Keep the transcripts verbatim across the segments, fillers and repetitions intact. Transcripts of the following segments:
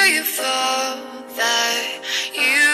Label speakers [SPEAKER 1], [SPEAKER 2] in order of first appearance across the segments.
[SPEAKER 1] grateful that you.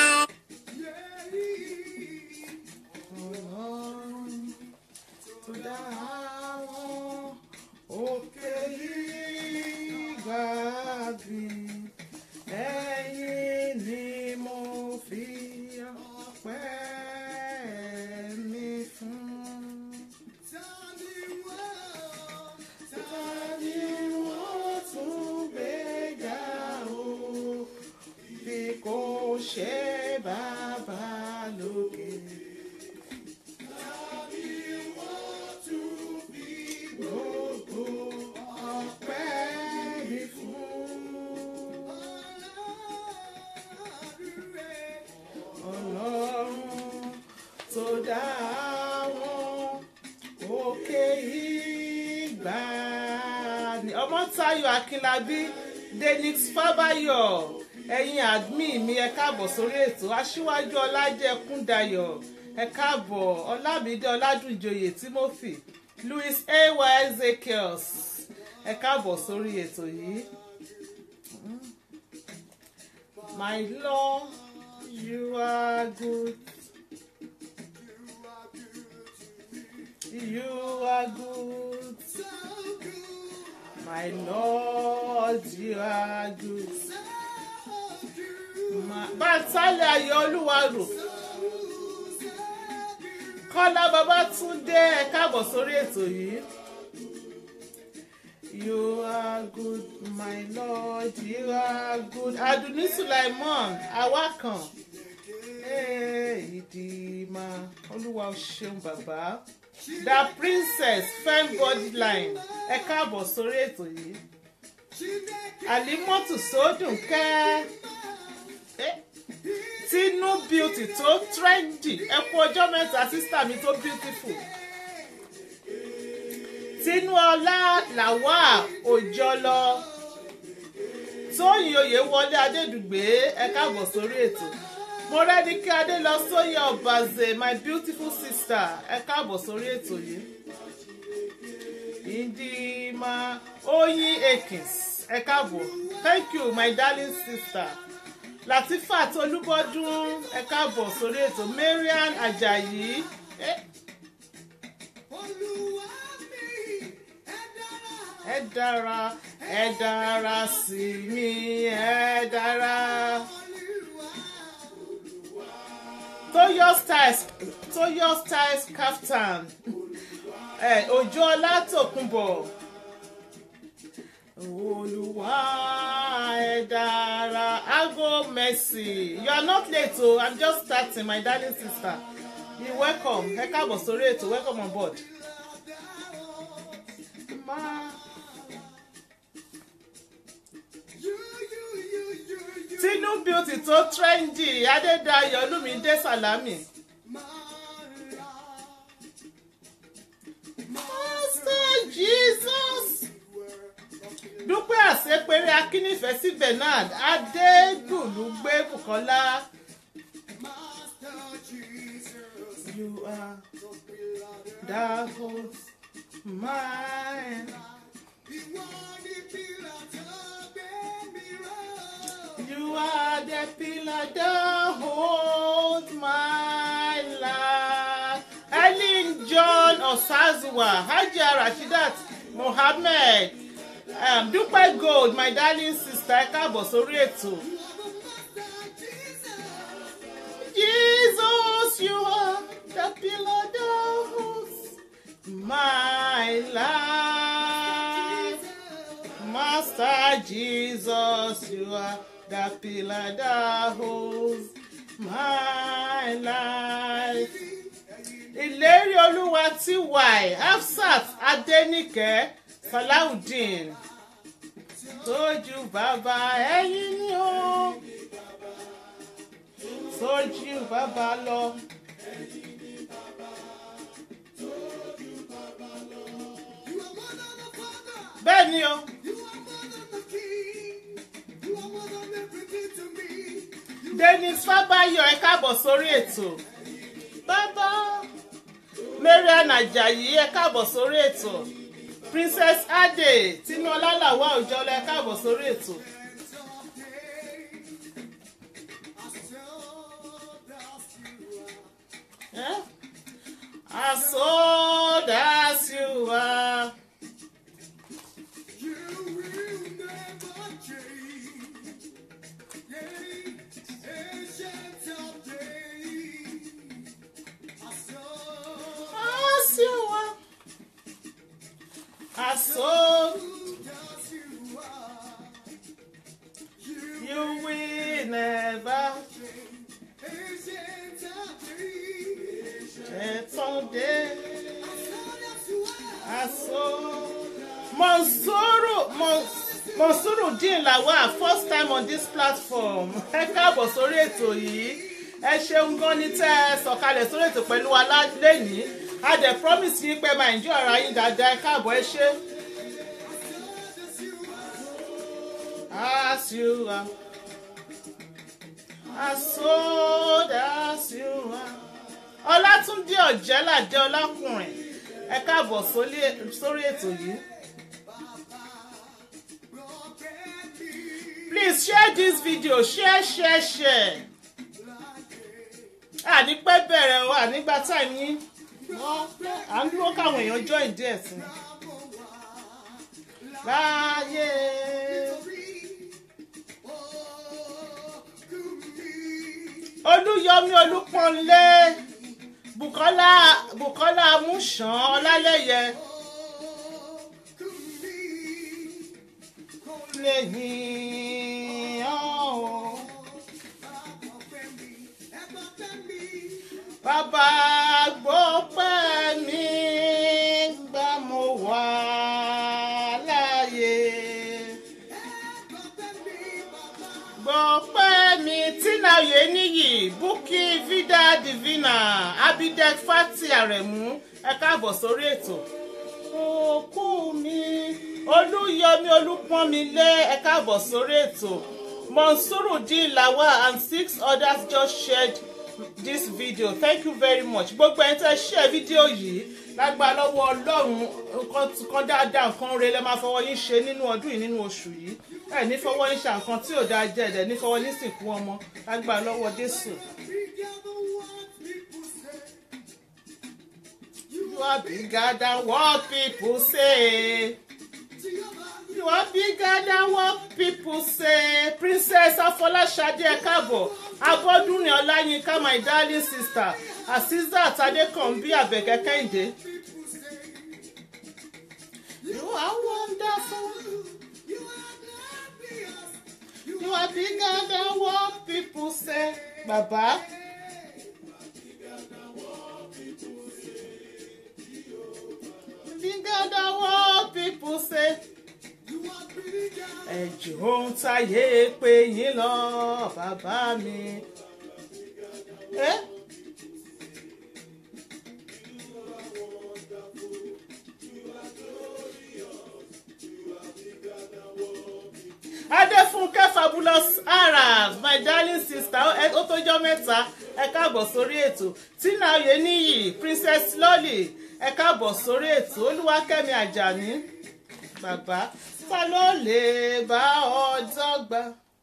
[SPEAKER 2] Ọmọ́táyọ̀ Akínlábí, Denix Fábáyọ̀, ẹ̀yin admin mi ẹ káàbọ̀ sórí ètò. Aṣíwájú Ọlájẹkúndayọ̀ ẹ káàbọ̀. Ọlámídé Ọládùnjoyè Timothy, Louis A Y Ezekiels ẹ káàbọ̀ sórí ètò yìí. My Lord, you are good. You are good. My Lord, you are good. Bàtálẹ̀ Ayọ̀ Olúwarò, Kọ́lá Babátúndé ẹ káàbọ̀ sórí ètò yìí. You are good, my Lord, you are good. Adùnní Sulaimon Awakan, ìdìmà Olúwa o ṣeun bàbá. The Princess Fembody Line ẹ káàbọ̀ sórí ètò yìí. Àlímọ́tù Sódùnkẹ́, Tinu Beauty tó trendy ẹ kú ọjọ́ mẹ́ta sísítà mi tó beautiful. Tinúọlá Làwà Òjọlọ, Tóyìn Oyèwọlé Adédùgbé ẹ káàbọ̀ sórí ètò. Mọ́rẹ́díkẹ́ Adélọsóyè Ọ̀bàzè, my beautiful sister ẹ káàbọ̀ sórí ètò yìí. Indima Oyin Ekins ẹ káàbọ̀, thank you my darling sister. Latifat Olúbọdún ẹ káàbọ̀ sórí ètò. Marian Ajayi eh. ẹ dára ẹ dára sí mi ẹ dára. Toyo Styles Toyo Styles Kaftan eh, Òjó Ọlátòkúnbọ̀, Olúwa ẹ dára. Ago Mercy, you are not late o, I'm just starting my darling sister. You welcome ẹ káàbọ̀ sórí ètò, welcome on board. Ma. Tinu Beauty tó trendy, Adédayọ̀ Olúmídé Sàlámì. Master Jesus. Dúpẹ́ Àṣepéré Akínífẹ̀ẹ́ sí Bernard Adégùlùgbé Bùkọ́lá. You are the host mine. You are the pillar that holds my life. Ellen John Osazuwa, Hajia Rashidat Mohammed, um, Dúpẹ́ Gold, my darling sister, ẹ káàbọ̀ sórí ètò. Jesus, you are the pillar that holds my life. Master Jesus, you are the pillar that holds my life. Ìlérí Olúwa T Y Hafsat Adéníkẹ́ Salaudeen, tójú bàbá ẹ̀yin ni o, tójú bàbá lọ. Bẹ́ẹ̀ ni o. Denix Fábáyọ̀ ẹ káàbọ̀ sórí ètò. Bàbá Marian Ajayi ẹ káàbọ̀ sórí ètò. Princess Ade Tinúọlá Làwà Òjọlọ ẹ káàbọ̀ sórí ètò. dé. Aso. Monsuru, Monsuru Din Lawal, first time on this platform. Ẹ káàbọ̀ sórí ètò yìí. Ẹ ṣeun gan ni tẹ́ ẹ sọ̀kalẹ̀ sórí ètò pẹ̀lú wa lẹ́yìn. A dẹ̀ promise yín pé máa enjoy ara yín dáadáa. Ẹ káàbọ̀ ẹ ṣé. As you are. As old as you are. Ọlátúndé Ọ̀jẹ́ládé Ọlákùnrin. Ẹ káàbọ̀ sórí ètò yìí. Please share this video. Share, share, share. Àní pẹ́ bẹ̀rẹ̀ o, ànígbà time yín. À ń dúró káwọn èèyàn join díẹ̀ sí. Láyé. Olúyọmí Olúpọ̀nlé. Bùkọ́lá Bùkọ́lá Amúṣàn Ọlálẹ́yẹ. Lẹ́yìn ọ̀hún. Bàbá gbọ́pẹ́ mi gbà mo wà láàyè. Gbọ́pẹ́ mi Tina Oyeniyi, Bukky Vida Divina, Abidek Fati Aremu. Ẹ káàbọ̀ sórí ètò. Òkú mi. Olúyọmí Olúpọ̀nmilé, ẹ káàbọ̀ sórí ètò. Monsuru Din Lawal and six others just shared this video. Thank you very much. Gbogbo ẹni tẹ́ share video yìí lágbára lọ́wọ́ Ọlọ́run nǹkan dáadáa nǹkan rere lẹ máa fọwọ́ yín ṣe nínú ọdún yìí nínú oṣù yìí. Ẹ ní fọwọ́ yín ṣe nǹkan tí ò dáa jẹ́ ẹ̀dẹ̀ ní fọwọ́ yín sìnkú ọmọ lágbára lọ́wọ́ Jésù. You are bigger than what people say. You are bigger than what people say. Princess Afolashade ẹ káàbọ̀. Abọ́dúnrin Ọláyínká, my darling sister. Asisat Adékànbí Àbẹ̀kẹ́ Kẹ́hìndé. You are wonderful. You are bigger than what people say. Bàbá. Bigger than what people say. Ẹ̀jọ̀ ń táyé pé yín lọ bàbá mi. Eh? Adéfúnkẹ́ Fabulous Arab, my darling sister, ó tó jọ́ mẹ́ta, ẹ káàbọ̀ sórí ètò. Tina Oyeniyi, Princess Lolly, ẹ káàbọ̀ sórí ètò. Olúwakẹ́mi Àjàní, bàbá. Ta ló lè bá ọ dọ́gba?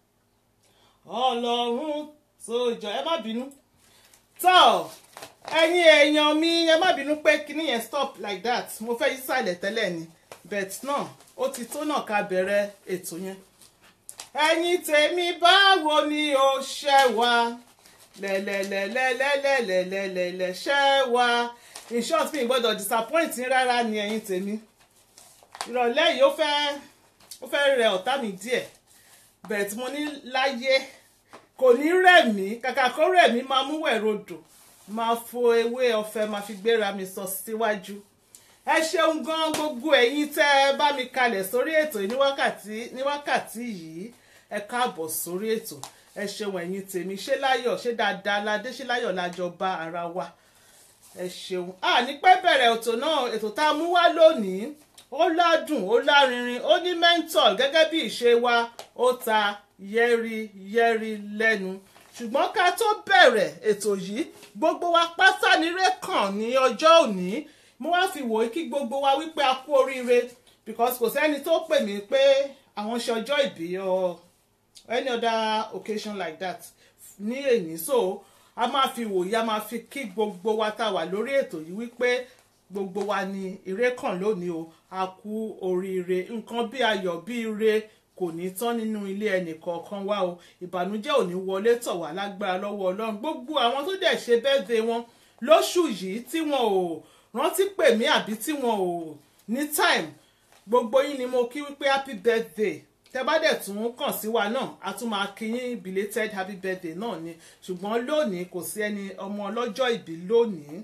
[SPEAKER 2] Ọlọ́run tó jọ, ẹ má bínú. Tọ́ ẹ̀yin èèyàn mi, ẹ má bínú pé kíní yẹn stop like that. Mo fẹ́ yí sàlẹ̀ tẹ́lẹ̀ ni, but náà ó ti tó náà ká bẹ̀rẹ̀ ètò yẹn. Ẹ̀yin tèmi báwo ni o ṣe wà? Lẹ́lẹ́lẹ́lẹ́lẹ́lẹ́lẹ́lẹ́lẹ́ ṣe wà. In short, mi gbọ́dọ̀ disappoint yín rárá ni ẹ̀yin tèmi. Ìrọ̀lẹ́ yìí ó fẹ́ ó fẹ́ rẹ ọ̀tá mi díẹ̀, bẹ̀rẹ̀ tí mo ní láyé kò ní rẹ̀ mí, kàkà kó rẹ̀ mí máa mú wẹ̀rodò, máa fo ewé ọ̀fẹ́ máa fi gbéra mi sọ síwájú. Ẹ ṣeun gan gbogbo ẹ̀yin tẹ́ ẹ bá mi kalẹ̀ sórí ètò ní wákàtí ní wákàtí yìí. Ẹ káàbọ̀ sórí ètò. Ẹ ṣeun ẹ̀yin tèmi, ṣé láyọ̀ ṣé dáadáa ládé ṣé láyọ̀ lájọ bá ara wa. Ẹ ṣeun. À ní pẹ́ bẹ̀rẹ̀ ètò náà, ètò tá a mú wá lónìí. Ó ládùn, ó lárinrin, ó ní mental gẹ́gẹ́ bí ìṣe wa, ó ta yẹ́rí yẹ́rí lẹ́nu. Ṣùgbọ́n ká tó bẹ̀rẹ̀ ètò yìí, gbogbo wa pátá níré kàn ní ọjọ́ òní. Mo wá fi wò kí gbogbo wa wípé a kú oríire, because kò sẹ́ni tó pè mí pé àwọn ṣe ọjọ́ ìbí or any other occasion like that ní èyí. So a máa fi wò yá, máa fi kí gbogbo wa tá wà lórí ètò yìí wípé gbogbo wa ní ire kàn lónìí o, a kú oríire. Nǹkan bí ayọ̀ bí ire kò ní tán nínú ilé ẹnì kọ̀ọ̀kan wa o. Ìbànújẹ́ ò ní wọlé tọ̀ wá lágbára lọ́wọ́ Ọlọ́run. Gbogbo àwọn tó dẹ̀ ṣe birthday wọn lóṣù yìí tí wọn ò rántí pè mí àbí tí wọn ò ní time, gbogbo yín ni mo kí wípé happy birthday. Tẹ́ bá dẹ̀ tún kàn sí wa náà, a tún máa kí yín belated happy birthday náà ni. Ṣùgbọ́n lónìí kò sí ẹni ọmọ ọlọ́jọ́ ìbí lónìí.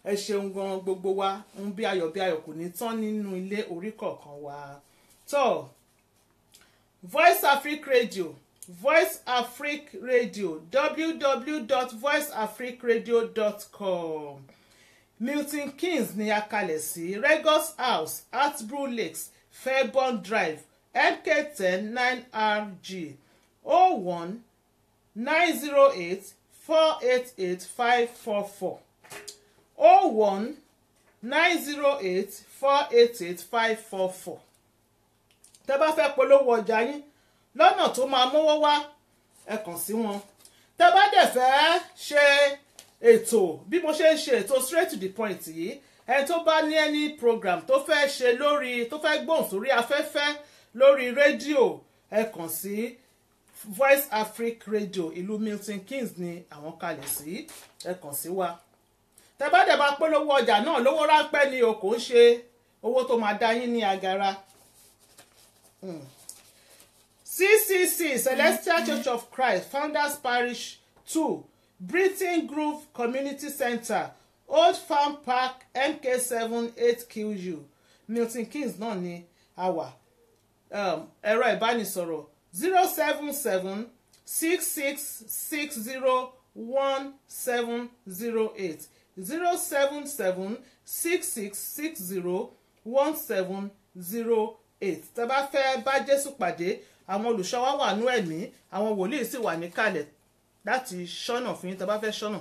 [SPEAKER 2] ẹ ṣeun gan gbogbo wa ń bí ayọ̀ bí ayọ̀ kò ní tán nínú ilé orí kọ̀ọ̀kan wa tó Voice Africa Radio Voice Africa Radio w w w dot voice africa radio dot com Milton Keynes ní akalẹ̀ sí Regos House Atbrew Lakes Fairborn Drive M K ten nine R G oh one nine zero eight four eight eight five four four oh one nine zero eight four eight eight five four four. Tẹ́ bá fẹ́ polówó ọjà yín lọ́nà tó máa mówó wá ẹ kàn sí wọn. Tẹ́ bá dẹ̀ fẹ́ ṣe ètò bí mo ṣe ń ṣe ètò straight to the point yìí ẹni tó bá ní any program tó fẹ́ ṣe lórí tó fẹ́ gbóhùn sórí afẹ́fẹ́ lórí rédíò ẹ kàn sí Voice Africa Radio ìlú Milton Keynes ni àwọn kalẹ̀ sí ẹ kàn sí wa. Tẹ́ bá dẹ̀ bá polówó ọjà náà lówó ráńpẹ́ ni o kò ń ṣe owó tó máa dá yín ní agara. Mm. C C C Celestial Church of Christ Founders Parish two Britain Grove Community Center Old Farm Park M K seven eight Q U Milton Keynes náà ni a wà. Um, ẹ̀rọ ìbánisọ̀rọ̀ zero seven seven six six six zero one seven zero eight zero seven seven six six six zero one seven zero eight. Tẹ́ bá fẹ́ bá Jésù pàdé àwọn olùṣọ́ wa wà nú ẹ̀mí àwọn wòlíì sì wà níkàlẹ̀ láti ṣọ́nà fún yín tẹ́ bá fẹ́ ṣọ́nà.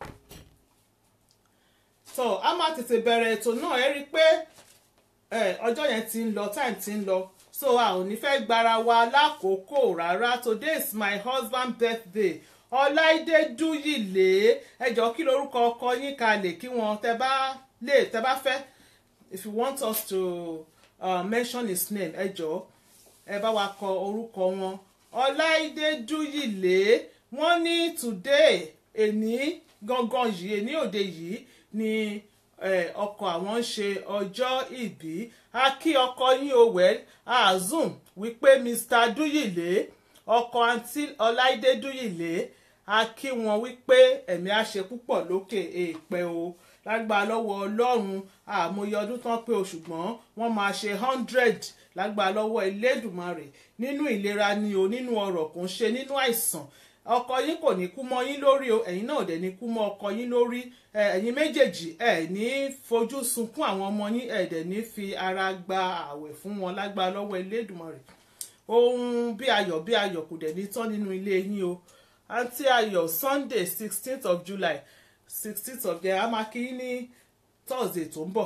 [SPEAKER 2] So a máa tètè bẹ̀rẹ̀ ètò náà ẹ rí i pé ọjọ́ yẹn ti ń lọ time ti ń lọ so a ò ní fẹ́ gbára wa lákòókò rárá. Today is my husband birthday Ọláìdé Dúyìlé ẹ jọ̀ọ́ kí lorúkọ ọkọ yín kalẹ̀ kí wọ́n tẹ́ bá lè tẹ́ bá fẹ́ if you want us to uh, mention his name ẹ jọ̀ọ́ ẹ bá wa kọ orúkọ wọn. Ọláìdé Dúyìlé wọ́n ní today èní gangan yìí èní òde yìí ni ọkọ àwọn ń ṣe ọjọ́ ìbí. A kí ọkọ yín o wẹ́ azum wípé Mr Dúyìlé ọkọ àǹtí Ọláìdé Dúyìlé a kí wọn wípé ẹ̀mí á ṣe púpọ̀ lókè èèpẹ̀ o lágbára lọ́wọ́ Ọlọ́run àmọye ọdún tán pé o ṣùgbọ́n wọ́n máa ṣe hundred lágbára lọ́wọ́ Elédùmarè nínú ìlera ni o nínú ọrọ̀ kò ń ṣe nínú àìsàn. Ọkọ yín kò ní kú mọ́ yín lórí o ẹ̀yin náà dẹ̀ ní kú mọ́ ọkọ yín lórí ẹ̀yin méjèèjì ẹ̀ ní fojú sunkún àwọn ọmọ yín ẹ̀ dẹ̀ ní fi ara gba ààwẹ̀ fún wọn lágbára lọ́wọ́ Elédùmarè. Ohun bí ayọ̀ bí ayọ̀ kò dẹ̀ ní tán nínú ilé yín o. Àǹtí Ayọ̀ Sunday sixteenth of July sixteenth of July a máa kí yín ní Thursday tó ń bọ̀.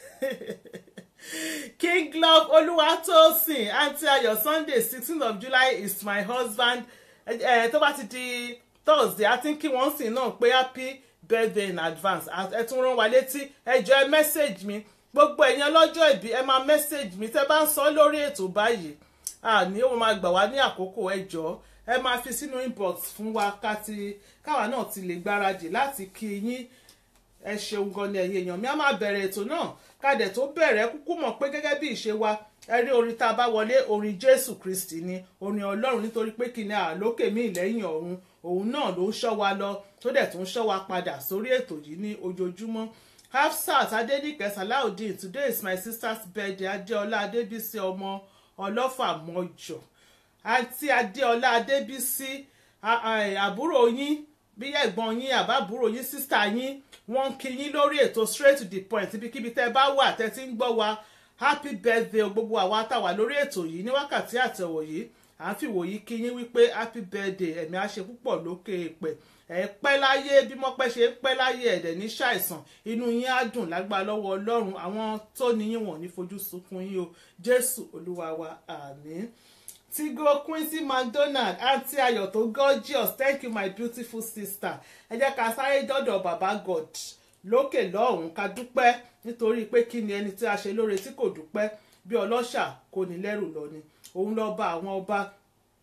[SPEAKER 2] King Love Olúwatósìn Àǹtí Ayọ̀ Sunday sixteenth of July is my husband. Tó bá ti di Thursday a ti ń kí wọ́n sìn náà pé happy birthday in advance. Ẹ tún rán wa létí ẹ jọ̀ọ́ ẹ message mi gbogbo ẹ̀yin ọlọ́jọ́ ìbí ẹ máa message mi tẹ́ bá ń sọ lórí ètò báyìí àní ó máa gbà wá ní àkókò ẹ jọ̀ọ́ ẹ máa fi sínú inbox fún wa káwa náà ti lè gbáradì láti kí yín. Ẹ ṣeun gan ni ẹ̀yin èèyàn mi a máa bẹ̀rẹ̀ ètò náà kádẹ̀ tó bẹ̀rẹ̀ kúkú mọ̀ pé gẹ́gẹ́ bí ìṣe wa ẹ rí orin tá a bá wọlé orin Jésù Kristi ni orin Ọlọ́run nítorí pé kí ni àlókè mí lẹ́yìn ọ̀run òun náà ló ń ṣọ́ wa lọ tó dẹ̀ tún ń ṣọ́ wa padà sórí ètò yìí ní ojoojúmọ́. Hafsat Adéníkẹ́ Salaudeen today is my sister's birthday Adéọlá Adébísí ọmọ ọlọ́fà mọ́jọ. Àǹtí Adéọlá Adébísí àbúrò yín bí ẹ̀gbọ́n yín àbábúrò yín sísítà yín wọ́n kí yín lórí ètò straight to the point ibikíbi tẹ́ bá wà tẹ́ ti ń gbọ́ wa happy birthday gbogbo àwa táwa lórí ètò yìí ní wákàtí àtẹ̀wọ̀ yìí à ń fìwò yìí kí yín wípé happy birthday ẹ̀mí á ṣe púpọ̀ lókè èèpẹ̀ ẹ̀ pẹ́ láyé bí mọ́pẹ́ ṣe pẹ́ láyé ẹ̀dẹ̀ ní ṣàìsàn inú yín á dùn lágbára lọ́wọ́ Ọlọ́run àwọn tó ní yín wọ̀n ní fojú sunkún yín o Jésù Olúwa wa àmín. Tigo Quincy McDonald Àǹtí Ayọ̀ tó gorgeous thank you my beautiful sister. Ẹ jẹ́ ká sáré dọ́dọ̀ bàbá God lókè lọ́hùn ká dúpẹ́ nítorí pé kí ni ẹni tí a ṣe lóore tí kò dúpẹ́ bí ọlọ́ṣà kò ní lẹ́rù lọ ni òun lọ bá àwọn ọba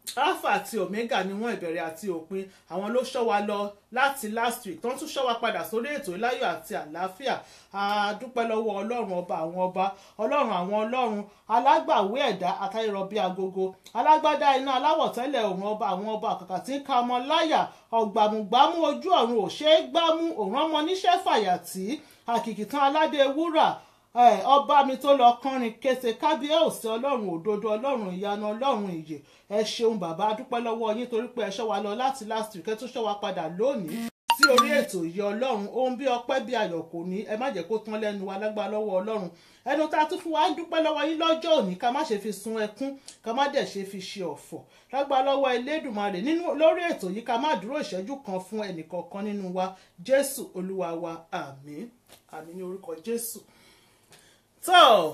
[SPEAKER 2] alpha àti omega ni wọ́n, ìbẹ̀rẹ̀ àti òpin. Àwọn ló ṣọ́ wa lọ láti last week tó ń tún ṣọ́ wa padà sórí ètò ìláyọ̀ àti àlàáfíà. A dúpẹ́ lọ́wọ́ ọlọ́run ọba àwọn ọba, ọlọ́run àwọn ọlọ́run, alágbàwé ẹ̀dá àtayọ̀rọ̀ bíi agogo, alágbádá iná aláwọ̀ tẹ́lẹ̀ òun ọba àwọn ọba àkàkà tí ń ka ọmọ láyà, ọ̀gbàmùgbàmù ojú ọ̀run ò ṣeé gbámú, òun ọmọ níṣẹ́ fàyàtì, àkìkìtàn aládé wúrà, ọba mi tó lọ kọrin kése, kábíyèsí ọlọ́run òdodo, ọlọ́run ìyanu, ọlọ́run ìyè. Ẹ ṣeun bàbá, a dúpẹ́ lọ́wọ́ yín torí pé ẹ ṣọ́ wa lọ láti last week, ẹ tún ṣọ́ wa padà lónìí sí orí ètò yìí ọlọ́run. Ohun bí ọpẹ́ bí ayọ̀ kò ní, ẹ má jẹ́ kó tán lẹ́nu wa lágbára lọ́wọ́ ọlọ́run. Ẹnu tá a tún fún wa ń dúpẹ́ lọ́wọ́ yín lọ́jọ́ òní, ká má ṣe fi sun ẹkún, ká má dẹ̀ ṣe fi ṣe ọ̀fọ̀. Lágbára lọ́wọ́ Elédùmarè nínú lórí ètò yìí, ká má dúró ìṣẹ́jú kan fún ẹnìkọ̀ọ̀kan nínú wa. Jésù olúwa wa, àmín àmín ní orúkọ Jésù. tó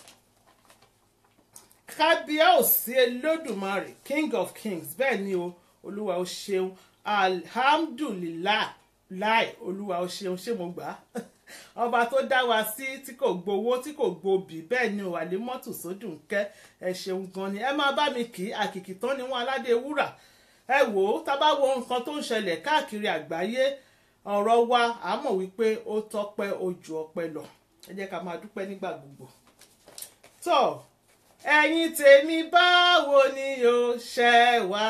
[SPEAKER 2] kábíyèsí Olódùmarè, King of Kings, bẹ́ẹ̀ ni o, olúwa ó ṣeun, alhamdulillah láì, olúwa ó ṣeun, ṣé mo gbà á ọba tó dá wa sí tí kò gbowó tí kò gbòbí, bẹ́ẹ̀ ni o, àlémọ́tò sódùn kẹ́, ẹ ṣeun gan ni. Ẹ máa bá mi kí àkìkì tán ni wọ́n aládé wúrà. Ẹ wò ó, tá bá wo nǹkan tó ń ṣẹlẹ̀ káàkiri àgbáyé, ọ̀rọ̀ wa á mọ̀ wípé ó tọ́pẹ́ ojú ọpẹ́ lọ. Ẹ jẹ́ ká máa dúpẹ́ nígbà gbogbo. tó ẹ̀yin tèmi báwo ni o ṣe wá,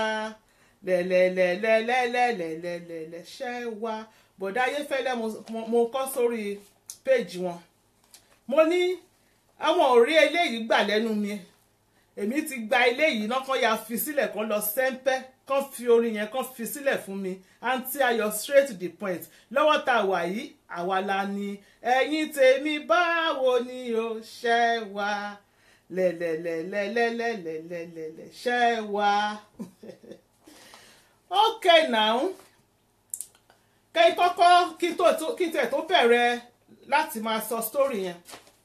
[SPEAKER 2] lẹ́lẹ́lẹ́lẹ́lẹ́lẹ́lẹ́lẹ́lẹ́ ṣe wá. Bọ̀dá Ayéfẹ́lẹ́ mo kọ́ sórí péjì wọn, mo ní àwọn ò rí eléyìí gbà lẹ́nu mi, èmi ti gba eléyìí náà, kán ya fi sílẹ̀, kán lọ sẹ́ńpẹ́, kán fi orin yẹn kán fi sílẹ̀ fún mi. Àǹtí Ayọ̀ straight to the point, lọ́wọ́ tá a wà yìí àwa la ní. Ẹ̀yin tèmi báwo ni o ṣe wá, lẹ́lẹ́lẹ́lẹ́lẹ́lẹ́lẹ́lẹ́ ṣe wá. Okay now, kẹ́yìn kọ́kọ́ kí n tẹ̀ tó bẹ̀rẹ̀ láti máa sọ story yẹn.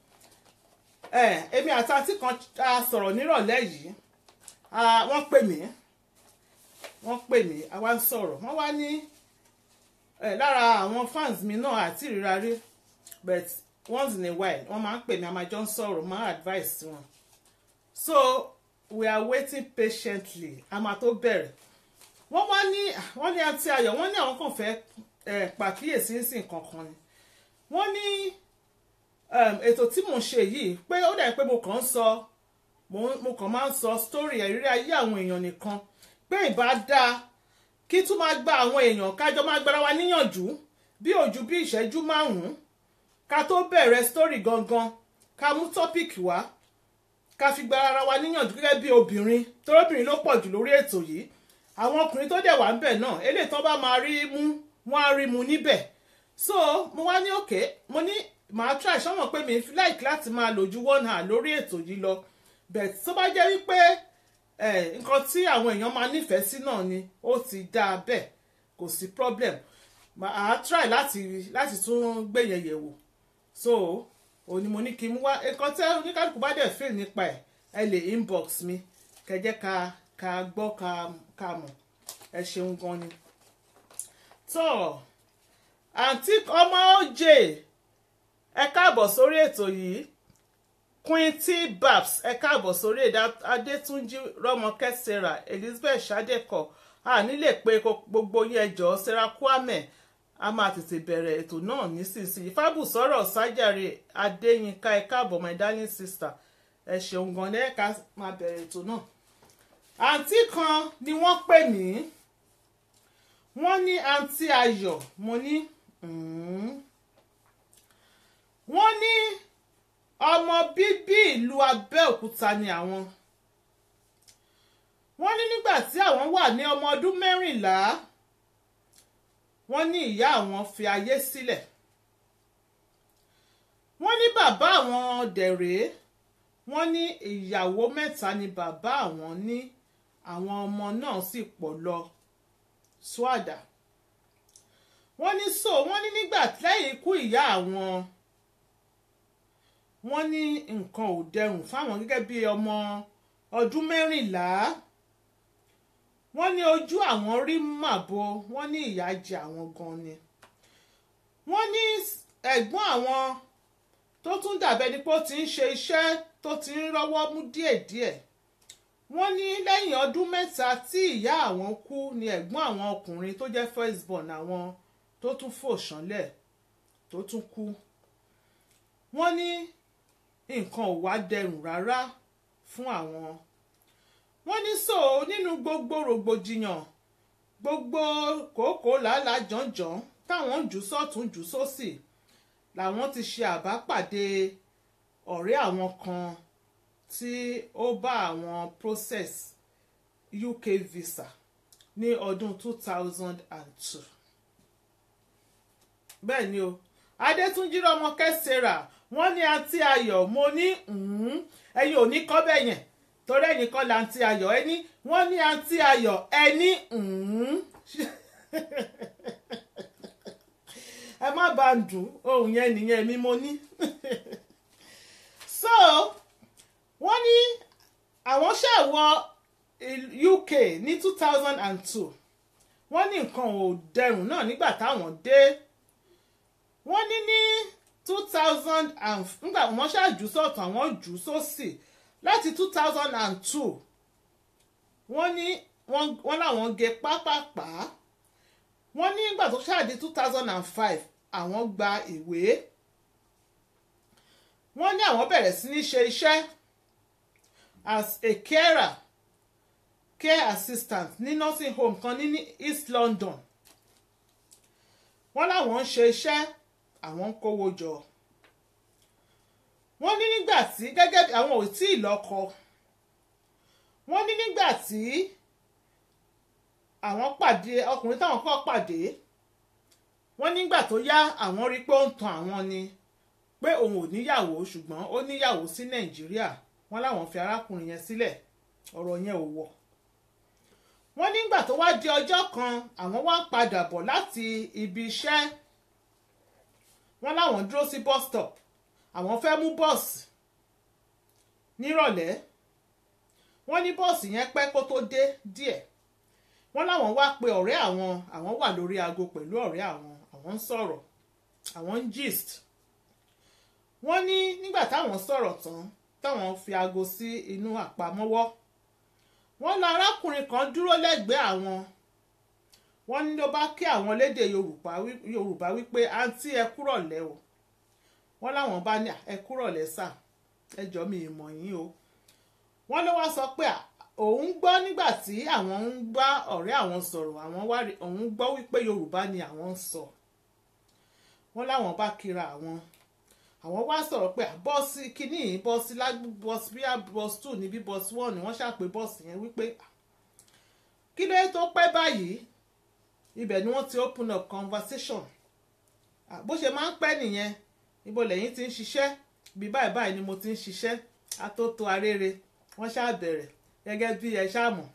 [SPEAKER 2] Èmi àti àǹtí kan sọ̀rọ̀ nírọ̀lẹ́ yìí, wọ́n pè mí wọ́n pè mí àwa ń sọ̀rọ̀, wọ́n wá ní lára àwọn fans mi náà àti ìríra rí, but once in a while wọ́n máa ń pè mí, a máa jọ ń sọ̀rọ̀, máa advice wọn. So we are waiting patiently, a máa tó bẹ̀rẹ̀. Wọ́n wá ní wọ́n ní àǹtí Ayọ̀, wọ́n ní àwọn kan fẹ́ pàkíyèsí sí nǹkan kan ni. Wọ́n ní ètò tí mò ń ṣe yìí pé ó dà pé mo kàn ń sọ mo kàn máa ń sọ story ìrírí ayé àwọn èèyàn nìkan, pé ìbá dáa kí tún máa gba àwọn èèyàn kájọ máa gbára wa níyànjú bí ojú bí ìṣẹ́jú márùn-ún ká tó bẹ̀rẹ̀ story gangan, ká mú topic wá ká fi gbára wa níyànjú gẹ́gẹ́ bí obìnrin, torí obìnrin ló pọ̀ jù lórí ètò yìí. Àwọn ọkùnrin tó dẹ̀ wà ń bẹ̀ náà, eléyìí tó bá máa rí mú wọ́n á rí mu níbẹ̀. So mo wá ní òkè, mo ní màá try, ṣọ́mọ̀ pé mi like láti máa lò ju one hour lórí ètò yìí lọ, but tó bá jẹ́ wípé nǹkan tí àwọn èèyàn máa nífẹ̀ẹ́ sí náà ni ó ti dáa bẹ́ẹ̀, kò sí problem. Màá try láti láti tún gbé yẹn yẹ̀ wò. So òní mo ní kí n mú wá nǹkan tí oníkálùkù bá dẹ̀ feel nípa ẹ̀, ẹ lè inbox mi kẹjẹ́ ká ká gbọ́ ká ká mọ̀. Ẹ ṣeun gan ni. tó àǹtí ọmọ òjè, ẹ káàbọ̀ sórí ètò yìí. Queen T Babs, ẹ káàbọ̀ sórí èdè. Adétúnjí Rọ́mọkẹ́ Sarah, Elizabeth Ṣadékọ̀, a nílè pé gbogbo yín ẹjọ́ Sarah Kwame, a máa tètè bẹ̀rẹ̀ ètò náà nísinsìnyí. Fábùsọ̀rọ̀ Sájàre Adéyínká, ẹ káàbọ̀ my darling sister, ẹ ṣeun gan ni, ẹ ká máa bẹ̀rẹ̀ ètò náà. Àǹtí kan ni wọ́n pè mí, wọ́n ní àǹtí Ayọ̀, mo ní wọ́n ní ọmọ bíbí ìlú Abẹ́òkúta ni àwọn. Wọ́n ní nígbà tí àwọn wà ní ọmọ ọdún mẹ́rìnlá, wọ́n ní ìyá àwọn fi ayé sílẹ̀. Wọ́n ní bàbá àwọn dẹ̀rẹ́, wọ́n ní ìyàwó mẹ́ta ni bàbá àwọn ní, àwọn ọmọ náà sì pọ̀ lọ ṣúàdà. Wọ́n ní so wọ́n ní nígbà lẹ́yìn ikú ìyá àwọn, wọ́n ní nǹkan ò dẹrùn fáwọn gẹ́gẹ́ bí ọmọ ọdún mẹ́rìnlá. Wọ́n ní ojú àwọn rí màbo, wọ́n ní ìyà jẹ àwọn gan ni. Wọ́n ní ẹ̀gbọ́n àwọn tó tún dàbẹ́ ni pé ó ti ń ṣe iṣẹ́ tó ti ń rọ́wọ́ mú díẹ̀díẹ̀, wọ́n ní lẹ́yìn ọdún mẹ́ta tí ìyá àwọn kú ni ẹ̀gbọ́n àwọn ọkùnrin tó jẹ́ first born àwọn tó tún fò ṣánlẹ̀ tó tún kú. wọ́n ní nǹkan ò wá dẹrùn rárá fún àwọn. wọ́n ní so nínú gbogbo rògbòdìyàn gbogbo kòókòó làálàá jọ̀njọ̀n táwọn jù sọ́tún jù sósì làwọn ti ṣe àbápàdé ọ̀rẹ́ àwọn kan tí ó bá àwọn process U K visa ní ọdún two thousand two. bẹ́ẹ̀ ni o Adétúnjí Rọ́mọkẹ́ Sarah wọ́n ní àǹtí Ayọ̀ mo ní ẹ̀yin ò ní kọ́ bẹ́ẹ̀ yẹn torí ẹ̀yin kọ́ la àǹtí Ayọ̀ ẹni wọ́n ní àǹtí Ayọ̀ ẹni ẹ má bá ń dùn ohun yẹn nìyẹn mi mo ní. so wọ́n ní àwọn ṣàwọ̀ U K ní two thousand two wọ́n ní nǹkan ò dẹrùn náà nígbà táwọn dé. wọ́n ní ní two thousand and nígbà wọ́n ṣáàjú sọ̀tún àwọn jù sósì láti two thousand two wọ́n ní wọ́n láwọn gé pápápá. wọ́n ní nígbà tó ṣáàdé two thousand five àwọn gba ìwé. wọ́n ní àwọn bẹ̀rẹ̀ sí ní ṣe iṣẹ́ as a carer care assistant ní nursing home kan ní East London. wọ́n láwọn ń ṣe iṣẹ́ àwọn ń kówó jọ. wọ́n ní nígbà tí gẹ́gẹ́ bí àwọn ò tí ì lọ́kọ. wọ́n ní nígbà tí àwọn pàdé ọkùnrin táwọn kọ́ pàdé wọ́n nígbà tó yá àwọn rí pé ó ń tan àwọn ni pé òun ò níyàwó ṣùgbọ́n ó níyàwó sí Nàìjíríà. wọ́n láwọn fi arákùnrin yẹn sílẹ̀ ọ̀rọ̀ yẹn ò wọ̀. wọ́n nígbà tó wá di ọjọ́ kan àwọn wá padà bọ̀ láti ibi iṣẹ́. wọ́n láwọn dúró sí bus stop àwọn fẹ́ mú bọ́ọ̀sì nírọ̀lẹ́. wọ́n ní bọ́ọ̀sì yẹn pẹ́ kó tó dé díẹ̀. wọ́n láwọn wá pe ọ̀rẹ́ àwọn àwọn wà lórí aago pẹ̀lú ọ̀rẹ́ àwọn àwọn ń sọ̀rọ̀ àwọn ń gist. wọ́n ní nígbà táwọn sọ̀rọ̀ tán táwọn fi aago sí inú àpamọ́wọ́ wọ́n lọ arákùnrin kan dúró lẹ́gbẹ̀ẹ́ àwọn. wọ́n ní ló bá kí àwọn lédè Yorùbá wípé àǹtí ẹ kúrọ̀lẹ́ o. wọ́n láwọn bá ní ẹ kúrọ̀lẹ́ sà ẹ jọ̀ọ́ mi ì mọ̀ yín o. wọ́n ló wá sọ pé òun gbọ́ nígbà tí àwọn ń bá ọ̀rẹ́ àwọn sọ̀rọ̀ àwọn wá òun gbọ́ wípé Yorùbá ni àwọn ń sọ. wọ́n láwọn bá kíra àwọn àwọn wá sọ̀rọ̀ pé bọ́ọ̀sì kínní bọ́ọ̀sì bọ́ọ̀sì bíi bọ́ọ̀sì two níbí bọ́ọ̀sì one ni wọ́n ṣàpè bọ́ọ̀sì yẹn wípé kí ló tó pẹ́ báyìí. ibẹ̀ ni wọ́n ti open up conversation. bó ṣe máa ń pẹ́ nìyẹn ibo lẹ́yìn tí ń ṣiṣẹ́ bí báyìí báyìí ni mo ti ń ṣiṣẹ́ atótó arére wọ́n ṣáà bẹ̀rẹ̀ gẹ́gẹ́ bí ẹ ṣáà mọ̀.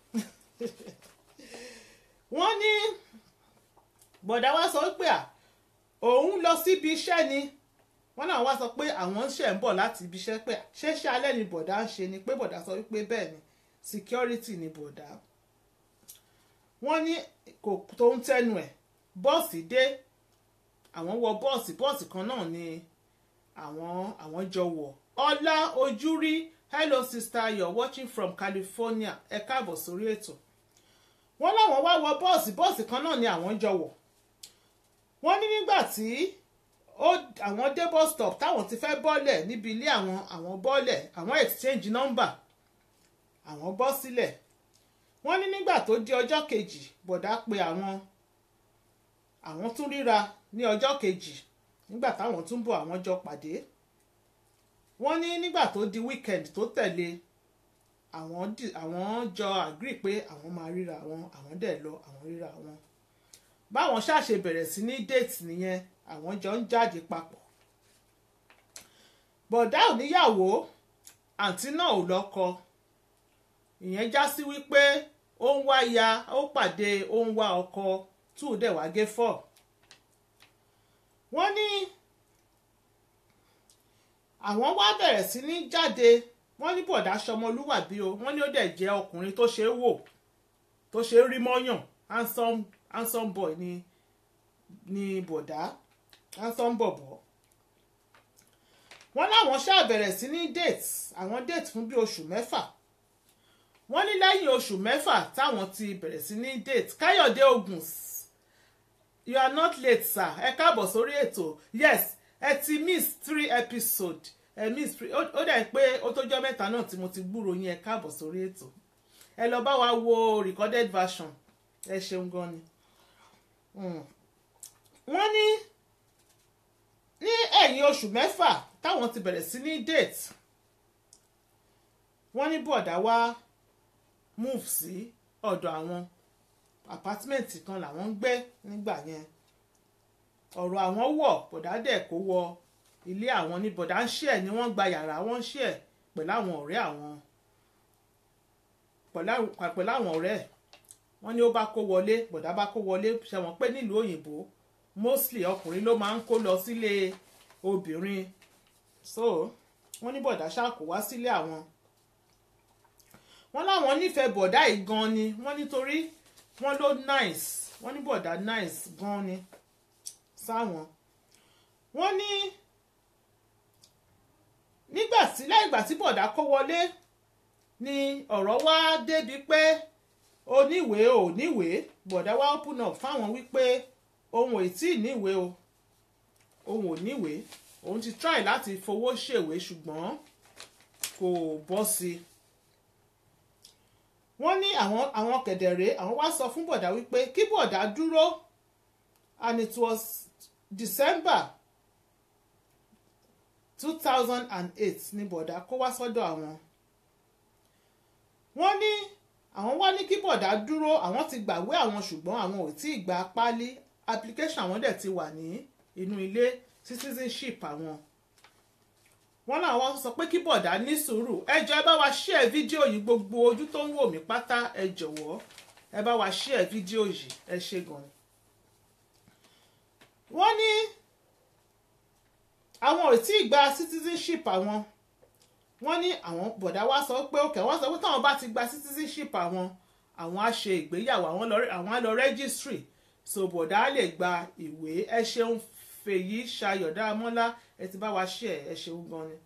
[SPEAKER 2] wọ́n ní bọ̀dá wá sọ pé òun lọ síbi iṣẹ́ ni. wọ́n náà wá sọ pé àwọn ń ṣẹ̀ ń bọ̀ láti ibi iṣẹ́ pé ṣéṣe alẹ́ ni bọ̀dá ń ṣe ni pé bọ̀dá sọ wípé bẹ́ẹ̀ ni security ni bọ̀dá. wọ́n ní kò tó ń tẹnu ẹ̀ bọ́ọ̀sì dé àwọn wọ bọ́ọ̀sì bọ́ọ̀sì kan náà ni àwọn àwọn jọ wọ̀. Ọlá Ojúrí hello sister you're watching from California ẹ káàbọ̀ sórí ètò. wọ́n láwọn wá wọ bọ́ọ̀sì bọ́ọ̀sì kan náà ni àwọn jọ wọ̀. wọ́n ní nígbà tí ó àwọn dé bus stop táwọn ti fẹ́ bọ́lẹ̀ níbi ilé àwọn àwọn bọ́lẹ̀ àwọn exchange number àwọn bọ́ sílẹ̀. wọ́n ní nígbà tó di ọjọ́ kejì bọ̀dá pé àwọn àwọn tún ríra ní ọjọ́ kejì nígbà táwọn tún bọ̀ àwọn jọ pàdé. wọ́n ní nígbà tó di weekend tó tẹ̀lé àwọn àwọn jọ agree pé àwọn máa ríra àwọn àwọn dẹ̀ lọ àwọn ríra àwọn. báwọn ṣàṣe bẹ̀rẹ̀ sí ní date nìyẹn àwọn jọ ń jáde papọ̀. bọ̀dá ò níyàwó àǹtí náà ò lọ́kọ. ìyẹn já sí wípé ó ń wá ya ó pàdé ó ń wá ọkọ two dẹ̀ wá gé four. wọ́n ní àwọn wá bẹ̀rẹ̀ sí ní jáde. wọ́n ní bọ̀dá ṣọmọlúwàbí o wọ́n ní ó dẹ̀ jẹ́ ọkùnrin tó ṣe é wò tó ṣe é rí mọ́yàn handsome handsome boy ni ni bọ̀dá handsome bọ̀bọ̀. wọ́n láwọn ṣáà bẹ̀rẹ̀ sí ní date àwọn date fún bí oṣù mẹ́fà. wọ́n ní lẹ́yìn oṣù mẹ́fà táwọn ti bẹ̀rẹ̀ sí ní date Káyọ̀dé Ògùns you are not late sir ẹ káàbọ̀ sórí ètò yes ẹ ti miss three episode ẹ miss three ó dẹ̀ pé ó tójọ́ mẹ́ta náà tí mo ti gbúrò yín ẹ káàbọ̀ sórí ètò ẹ lọ bá wa wo recorded version ẹ ṣeun gan ni. wọ́n ní ní ẹ̀yìn oṣù mẹ́fà táwọn ti bẹ̀rẹ̀ sí ní date wọ́n ní bọ̀dá wá move sí ọ̀dọ̀ àwọn apartment kan làwọn ń gbé nígbà yẹn ọ̀rọ̀ àwọn wọ̀ bọ̀dá dẹ̀ kó wọ ilé àwọn ní bọ̀dá ń ṣe ẹ̀ ni wọ́n gba yàrá wọ́n ń ṣe ẹ̀ pẹ̀lú àwọn ọ̀rẹ́ àwọn pẹ̀lú àwọn ọ̀rẹ́ ẹ̀ wọ́n ní ó bá kó wọlé bọ̀dá bá kó wọlé ṣe wọ́n pé nílùú òyìnbó mostly ọkùnrin ló máa ń kó lọ sílé obìnrin so wọ́n ní bọ̀dá ṣáà kó wá sílé àwọn wọ́n láwọn nífẹ̀ẹ́ bọ̀dá yìí gan ni wọ́n nítorí wọ́n ló nice wọ́n ní bọ̀dá nice gan ni sáwọn wọ́n ní nígbà tí láìgbà tí bọ̀dá kó wọlé ni ọ̀rọ̀ wá débi pé oníwèé ò níwèé bọ̀dá wá open up fáwọn wípé òun ò tí ì níwèé o òun ò níwèé òun ti try láti fowó ṣèwé ṣùgbọ́n kò bọ́ sí i wọ́n ní àwọn àwọn kẹ̀dẹ̀rẹ́ àwọn wá sọ fún bọ̀dá wípé kí bọ̀dá dúró and it was December two thousand and eight ní bọ̀dá kó wá sọ́dọ̀ àwọn wọ́n ní àwọn wá ní kí bọ̀dá dúró àwọn ti gbàwé àwọn ṣùgbọ́n àwọn ò tí ì gba páálí application àwọn dẹ̀ ti wà ní inú ilé citizenship àwọn wọ́n làwọn sọ pé kí bọ̀dá ní sùúrù ẹ jọ̀ọ́ ẹ bá wa share fídíò yìí gbogbo ojú tó ń wò mí pátá ẹ jọ̀wọ́ ẹ bá wa share fídíò yìí ẹ ṣé gan. wọ́n ní àwọn ò tí ì gba citizenship àwọn wọ́n ní àwọn bọ̀dá wá sọ pé òkè wọ́n sọ pé táwọn bá ti gba citizenship àwọn àwọn á ṣe ìgbéyàwó àwọn á lọ registry so bọ̀dá á lè gba ìwé ẹ ṣeun Fèyí Ṣayọ̀ Dáramọ́lá ẹ ti bá wa share ẹ ṣeun gan ni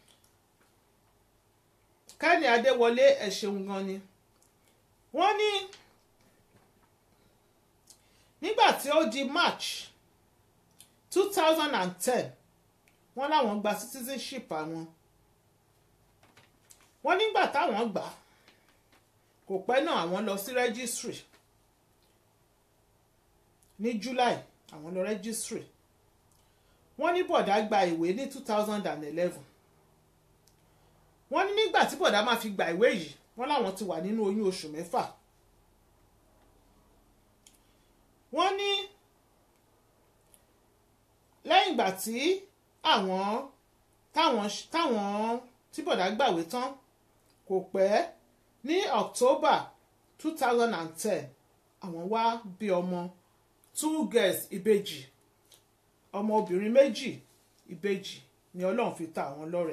[SPEAKER 2] Kẹ́ni Adéwọlé ẹ ṣeun gan ni wọ́n ní nígbà tí ó di March two thousand and ten wọ́n láwọn gba citizenship àwọn wọ́n nígbà táwọn gbà kò pẹ́ náà àwọn lọ sí registry ní July àwọn lọ registry wọ́n ní bọ̀dá gba ìwé ní two thousand and eleven wọ́n ní nígbà tí bọ̀dá máa fi gba ìwé yìí wọ́n láwọn ti wà nínú oyún oṣù mẹ́fà wọ́n ní lẹ́yìn ìgbà tí àwọn táwọn táwọn tí bọ̀dá gbàwé tán kò pẹ́ ní October two thousand and ten àwọn wá bí ọmọ two girls ìbejì ọmọ obìnrin méjì ìbejì ni Ọlọ́run fi ta àwọn lọ́rẹ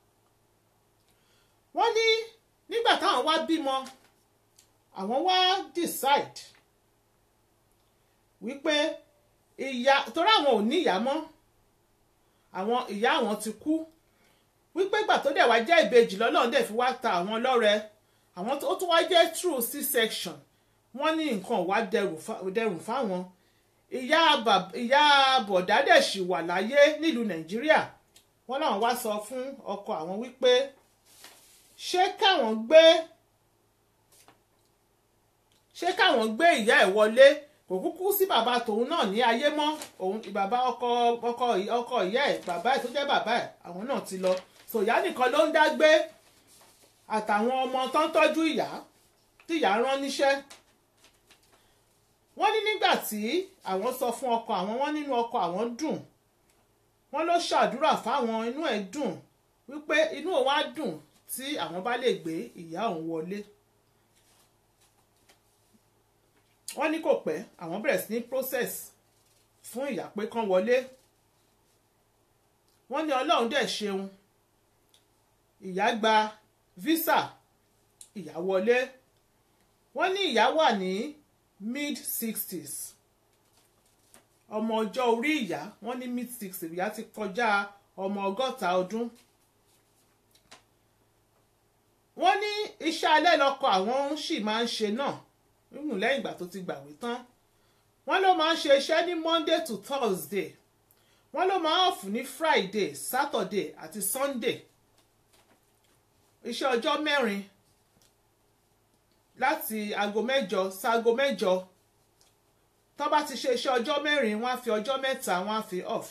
[SPEAKER 2] wọ́n ní nígbà táwọn wá bímọ àwọn wá decide wípé ìyá torí àwọn ò ní ìyá mọ́ àwọn ìyá àwọn ti kú wípé ìgbà tó dẹ̀ wá jẹ́ ìbejì lọ́lọ́run dẹ̀ fi wá ta àwọn lọ́rẹ àwọn tó tún wá jẹ́ true c-section wọ́n ní nǹkan wá dẹrùn fáwọn ìyá ìyá bọ̀dá dẹ̀ ṣì wà láyé nílùú Nàìjíríà wọ́n láwọn wá sọ fún ọkọ àwọn wípé ṣé káwọn gbé ṣé káwọn gbé ìyá ẹ̀ wọlé kò kúkú sí bàbá tòun náà ní ayé mọ́ òun bàbá ọkọ ọkọ ọkọ ìyá ẹ̀ bàbá ẹ̀ tó jẹ́ bàbá ẹ̀ àwọn náà ti lọ so ìyá nìkan ló ń dá gbé àtàwọn ọmọ tó ń tọ́jú ìyá tí ìyá rán níṣẹ́ wọ́n ní nígbà tí àwọn sọ fún ọkọ àwọn wọ́n nínú ọkọ àwọn dùn wọ́n ló ṣàdúrà fáwọn inú ẹ̀ dùn wípé inú òun á dùn tí àwọn bá lè gbé ìyá òun wọlé wọ́n ní kò pẹ́ àwọn bẹ̀rẹ̀ sí ní process fún ìyá pé kán wọlé wọ́n ní Ọlọ́run dẹ̀ ṣeun ìyá gba visa ìyá wọlé wọ́n ní ìyá wà ní mid sixties ọmọ ọjọ́ orí ìyá wọ́n ní mid sixties ìyá ti kọjá ọmọ ọgọ́ta ọdún wọ́n ní iṣẹ́ alẹ́ lọ́kọ àwọn sì máa ń ṣe náà nínú lẹ́yìn ìgbà tó ti gbàwé tán. Wọ́n ló máa ń ṣe iṣẹ́ ní Monday to Thursday. Wọ́n ló máa ń off ní Friday, Saturday àti Sunday. Iṣẹ́ ọjọ́ mẹ́rin láti aago mẹ́jọ sáago mẹ́jọ. Tó bá ti ṣe iṣẹ́ ọjọ́ mẹ́rin wọ́n á fi ọjọ́ mẹ́ta wọ́n á fi off.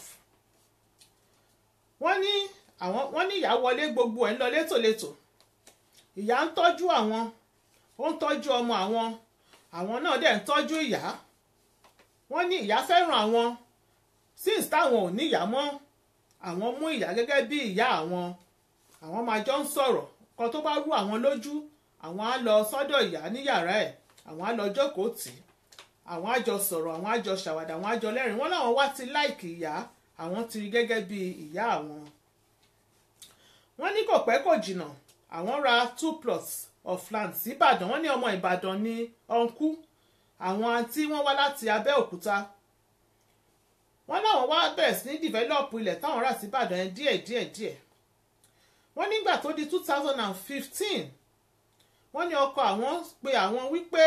[SPEAKER 2] Wọ́n ní àwọn wọ́n ní ìyá wọlé gbogbo ẹ̀ ń lọ létòlétò. Ìyá ń tọ́jú àwọn, ó ń tọ́jú ọmọ àwọn, àwọn náà dẹ̀ ń tọ́jú ìyá. Wọ́n ní ìyá fẹ́ràn àwọn since táwọn ò ní ìyá mọ́, àwọn mú ìyá gẹ́gẹ́ bí ìyá àwọn. Àwọn máa jọ ń sọ̀rọ̀ kan tó bá rú àwọn lójú, àwọn á lọ sọ́dọ̀ ìyá ní yàrá ẹ̀, àwọn á lọ jókòó tì í, àwọn á jọ sọ̀rọ̀, àwọn á jọ ṣàwàdà, àwọn á jọ lẹ́rìn. Wọ́n láwọn wá ti láìkì ìyá, àwọn ti rí gẹ́gẹ́ bí ìyá àwọn. Wọ́n ní kò pẹ́ kò jìnnà àwọn ra two plots of land sí Ìbàdàn. Wọ́n ní ọmọ Ìbàdàn ní ọ̀nkú, àwọn àǹtí wọ́n wá láti Abẹ́òkúta. Wọ́n láwọn wá bẹ̀rẹ̀ sí ní dìvẹ́lọ́pù ilẹ̀ táwọn rà sí Ìbàdàn yẹn díẹ̀ díẹ̀ díẹ̀. Wọ́n nígbà tó di two thousand fifteen wọ́n ní ọkọ àwọn pé àwọn wípé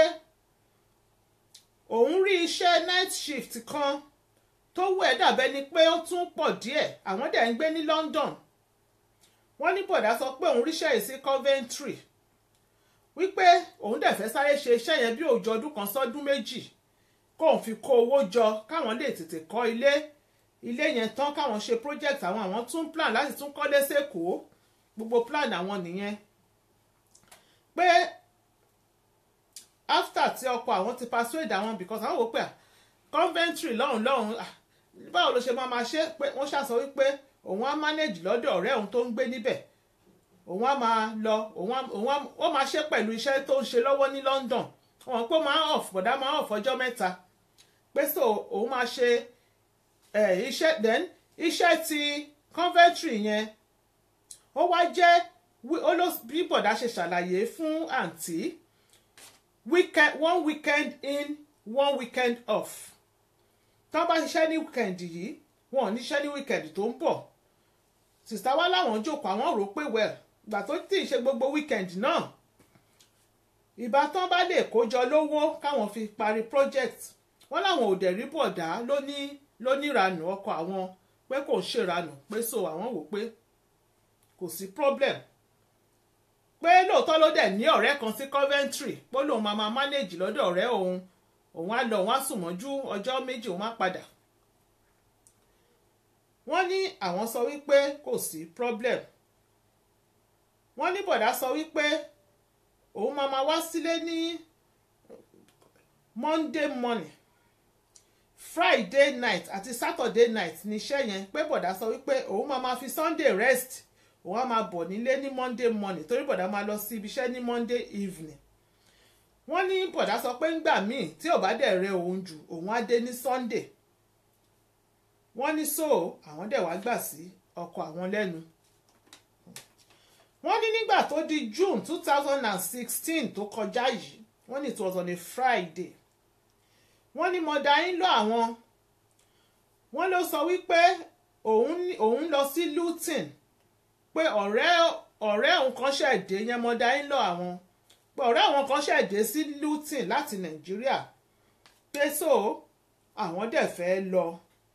[SPEAKER 2] òun rí iṣẹ́ night shift kan tó wù ẹ́ dàbẹ́ ni pé ó tún pọ̀ díẹ̀, àwọn dẹ̀ ń gbé ní London. Wọ́n ní bọ̀dá sọ pé òun ríṣẹ́ yìí sí Coventry wípé òun dẹ̀ fẹ́ sáré ṣe iṣẹ́ yẹn bí òòjọ́ ọdún kan sọ́dún méjì kóun fi kó owó jọ káwọn lè tètè kọ́ ilé ilé yẹn tán, káwọn ṣe project àwọn àwọn tún plan láti tún kọ́lé sékòó, gbogbo plan àwọn nìyẹn. Pé after tí ọkọ àwọn ti persuade àwọn because àwọn wò pé Coventry lọ́hùn lọ́hùn báwo ló ṣe máa ma ṣe, pé wọ́n ṣàṣọ wípé òun á manage lọ́dọ̀ ọ̀rẹ́ òun tó ń gbé níbẹ̀, òun á máa lọ òun á òun á ó máa ṣe pẹ̀lú iṣẹ́ tó ń ṣe lọ́wọ́ ní London. Wọ́n pé máa off bọ̀dá máa off ọjọ́ mẹ́ta, pé so òun máa ṣe iṣẹ́ then iṣẹ́ ti Coventry yẹn ó wá jẹ́ ó ló bí bọ̀dá ṣe ṣàlàyé fún àǹtí weekend one weekend in one weekend off. Tó bá ṣiṣẹ́ ní weekend yìí wọn ò níṣẹ́ ní weekend tó ń bọ̀. Sìsá wa láwọn jókòó àwọn rò pé well gbà tó tí ì ṣe gbogbo weekend náà ìbátan bá lè kójọ lówó káwọn fi parí project. Wọ́n láwọn ò dẹ̀ rí bọ̀dá lóní lóníranù ọkọ àwọn pé kò ń ṣèranù, pé so àwọn wò pé kò sí problem, pé lóòótọ́ ló dẹ̀ ní ọ̀rẹ́ kan sí Coventry pé lòun máa máa manage lọ́dọ̀ ọ̀rẹ́ òun, òun á lọ òun á sùn mọ́jú ọjọ́ méjì òun á padà. Wọ́n ní àwọn sọ wípé kò sí problem. Wọ́n ní bọ̀dá sọ wípé òun máa máa wá sílé ní Monday morning, Friday night àti Saturday night níṣẹ́ yẹn, pé bọ̀dá sọ wípé òun máa máa fi Sunday rest, òun á máa bọ̀ nílé ní Monday morning torí bọ̀dá máa lọ sí ibi iṣẹ́ ní Monday evening. Wọ́n ní bọ̀dá sọ pé ńgbà míì tí ò bá dẹ̀ rẹ òun jù òun á dé ní Sunday. Wọ́n ní so àwọn dẹ̀ wá gbà sí ọkọ àwọn lẹ́nu. Wọ́n ní nígbà tó di June two thousand sixteen tó kọjá yìí, wọ́n ní it was on a Friday. Wọ́n ní mọ̀dá yín lọ àwọn, wọ́n ló sọ wípé òun òun lọ sí Luton, pé ọ̀rẹ́ ọ̀rẹ́ òun kan ṣẹ̀dé yẹn mọ̀dá yín lọ àwọn, pé ọ̀rẹ́ àwọn kan ṣẹ̀dé sí Luton láti Nàìjíríà, pé so àwọn dẹ̀ fẹ́ lọ.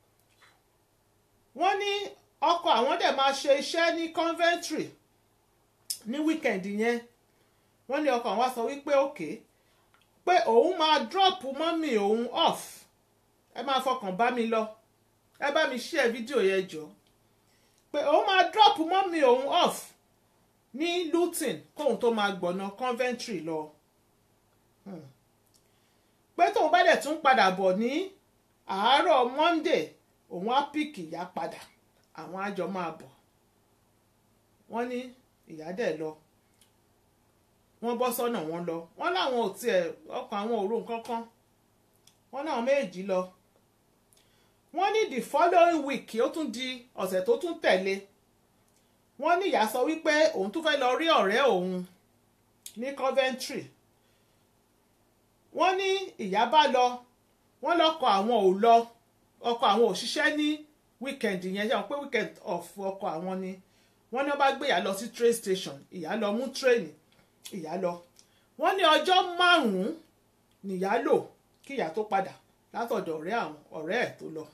[SPEAKER 2] Wọ́n ní ọkọ àwọn dẹ̀ máa ṣe iṣẹ́ ní Coventry ní weekend yẹn. Wọ́n ní ọkọ àwọn wá sọ wípé okay pé òun máa drop mọ́mì òun off, ẹ máa fọkàn bá mi lọ, ẹ bá mi share fídíò yẹn jọ, pé òun máa drop mọ́mì òun off ní Luton kóun tó máa gbọ̀nà Coventry lọ. hmm. Pé tóun bá dẹ̀ tún padà bọ̀ ní àárọ̀ Monday òun á píkì ìyá padà, àwọn àjọ máa bọ̀. Wọ́n ní ìyá dẹ̀ lọ, wọ́n bọ́ sọ́nà wọn lọ. Wọ́n láwọn ò tiẹ̀ ọkàn àwọn òru nǹkankan, wọ́n láwọn méjì lọ. Wọ́n ní the following week ó tún di ọ̀sẹ̀ tó tún tẹ̀lé, wọ́n ní ìyá sọ wípé òun tún fẹ́ lọ rí ọ̀rẹ́ òun ní Coventry. Wọ́n ní ìyá bá lọ, wọ́n lọ́kọ àwọn ò lọ, ọkọ àwọn ò ṣiṣẹ́ ní weekend yẹn, ṣe àwọn pé weekend off ọkọ àwọn ni. Wọ́n ní wọ́n bá gbé ìyá lọ sí train station, ìyá lọ mú train, ìyá lọ wọ́n ní ọjọ́ márùn-ún nìyá lò kí ìyá tó padà látọ̀dọ̀ ọ̀rẹ́ àwọn ọ̀rẹ́ ẹ̀ tó lọ.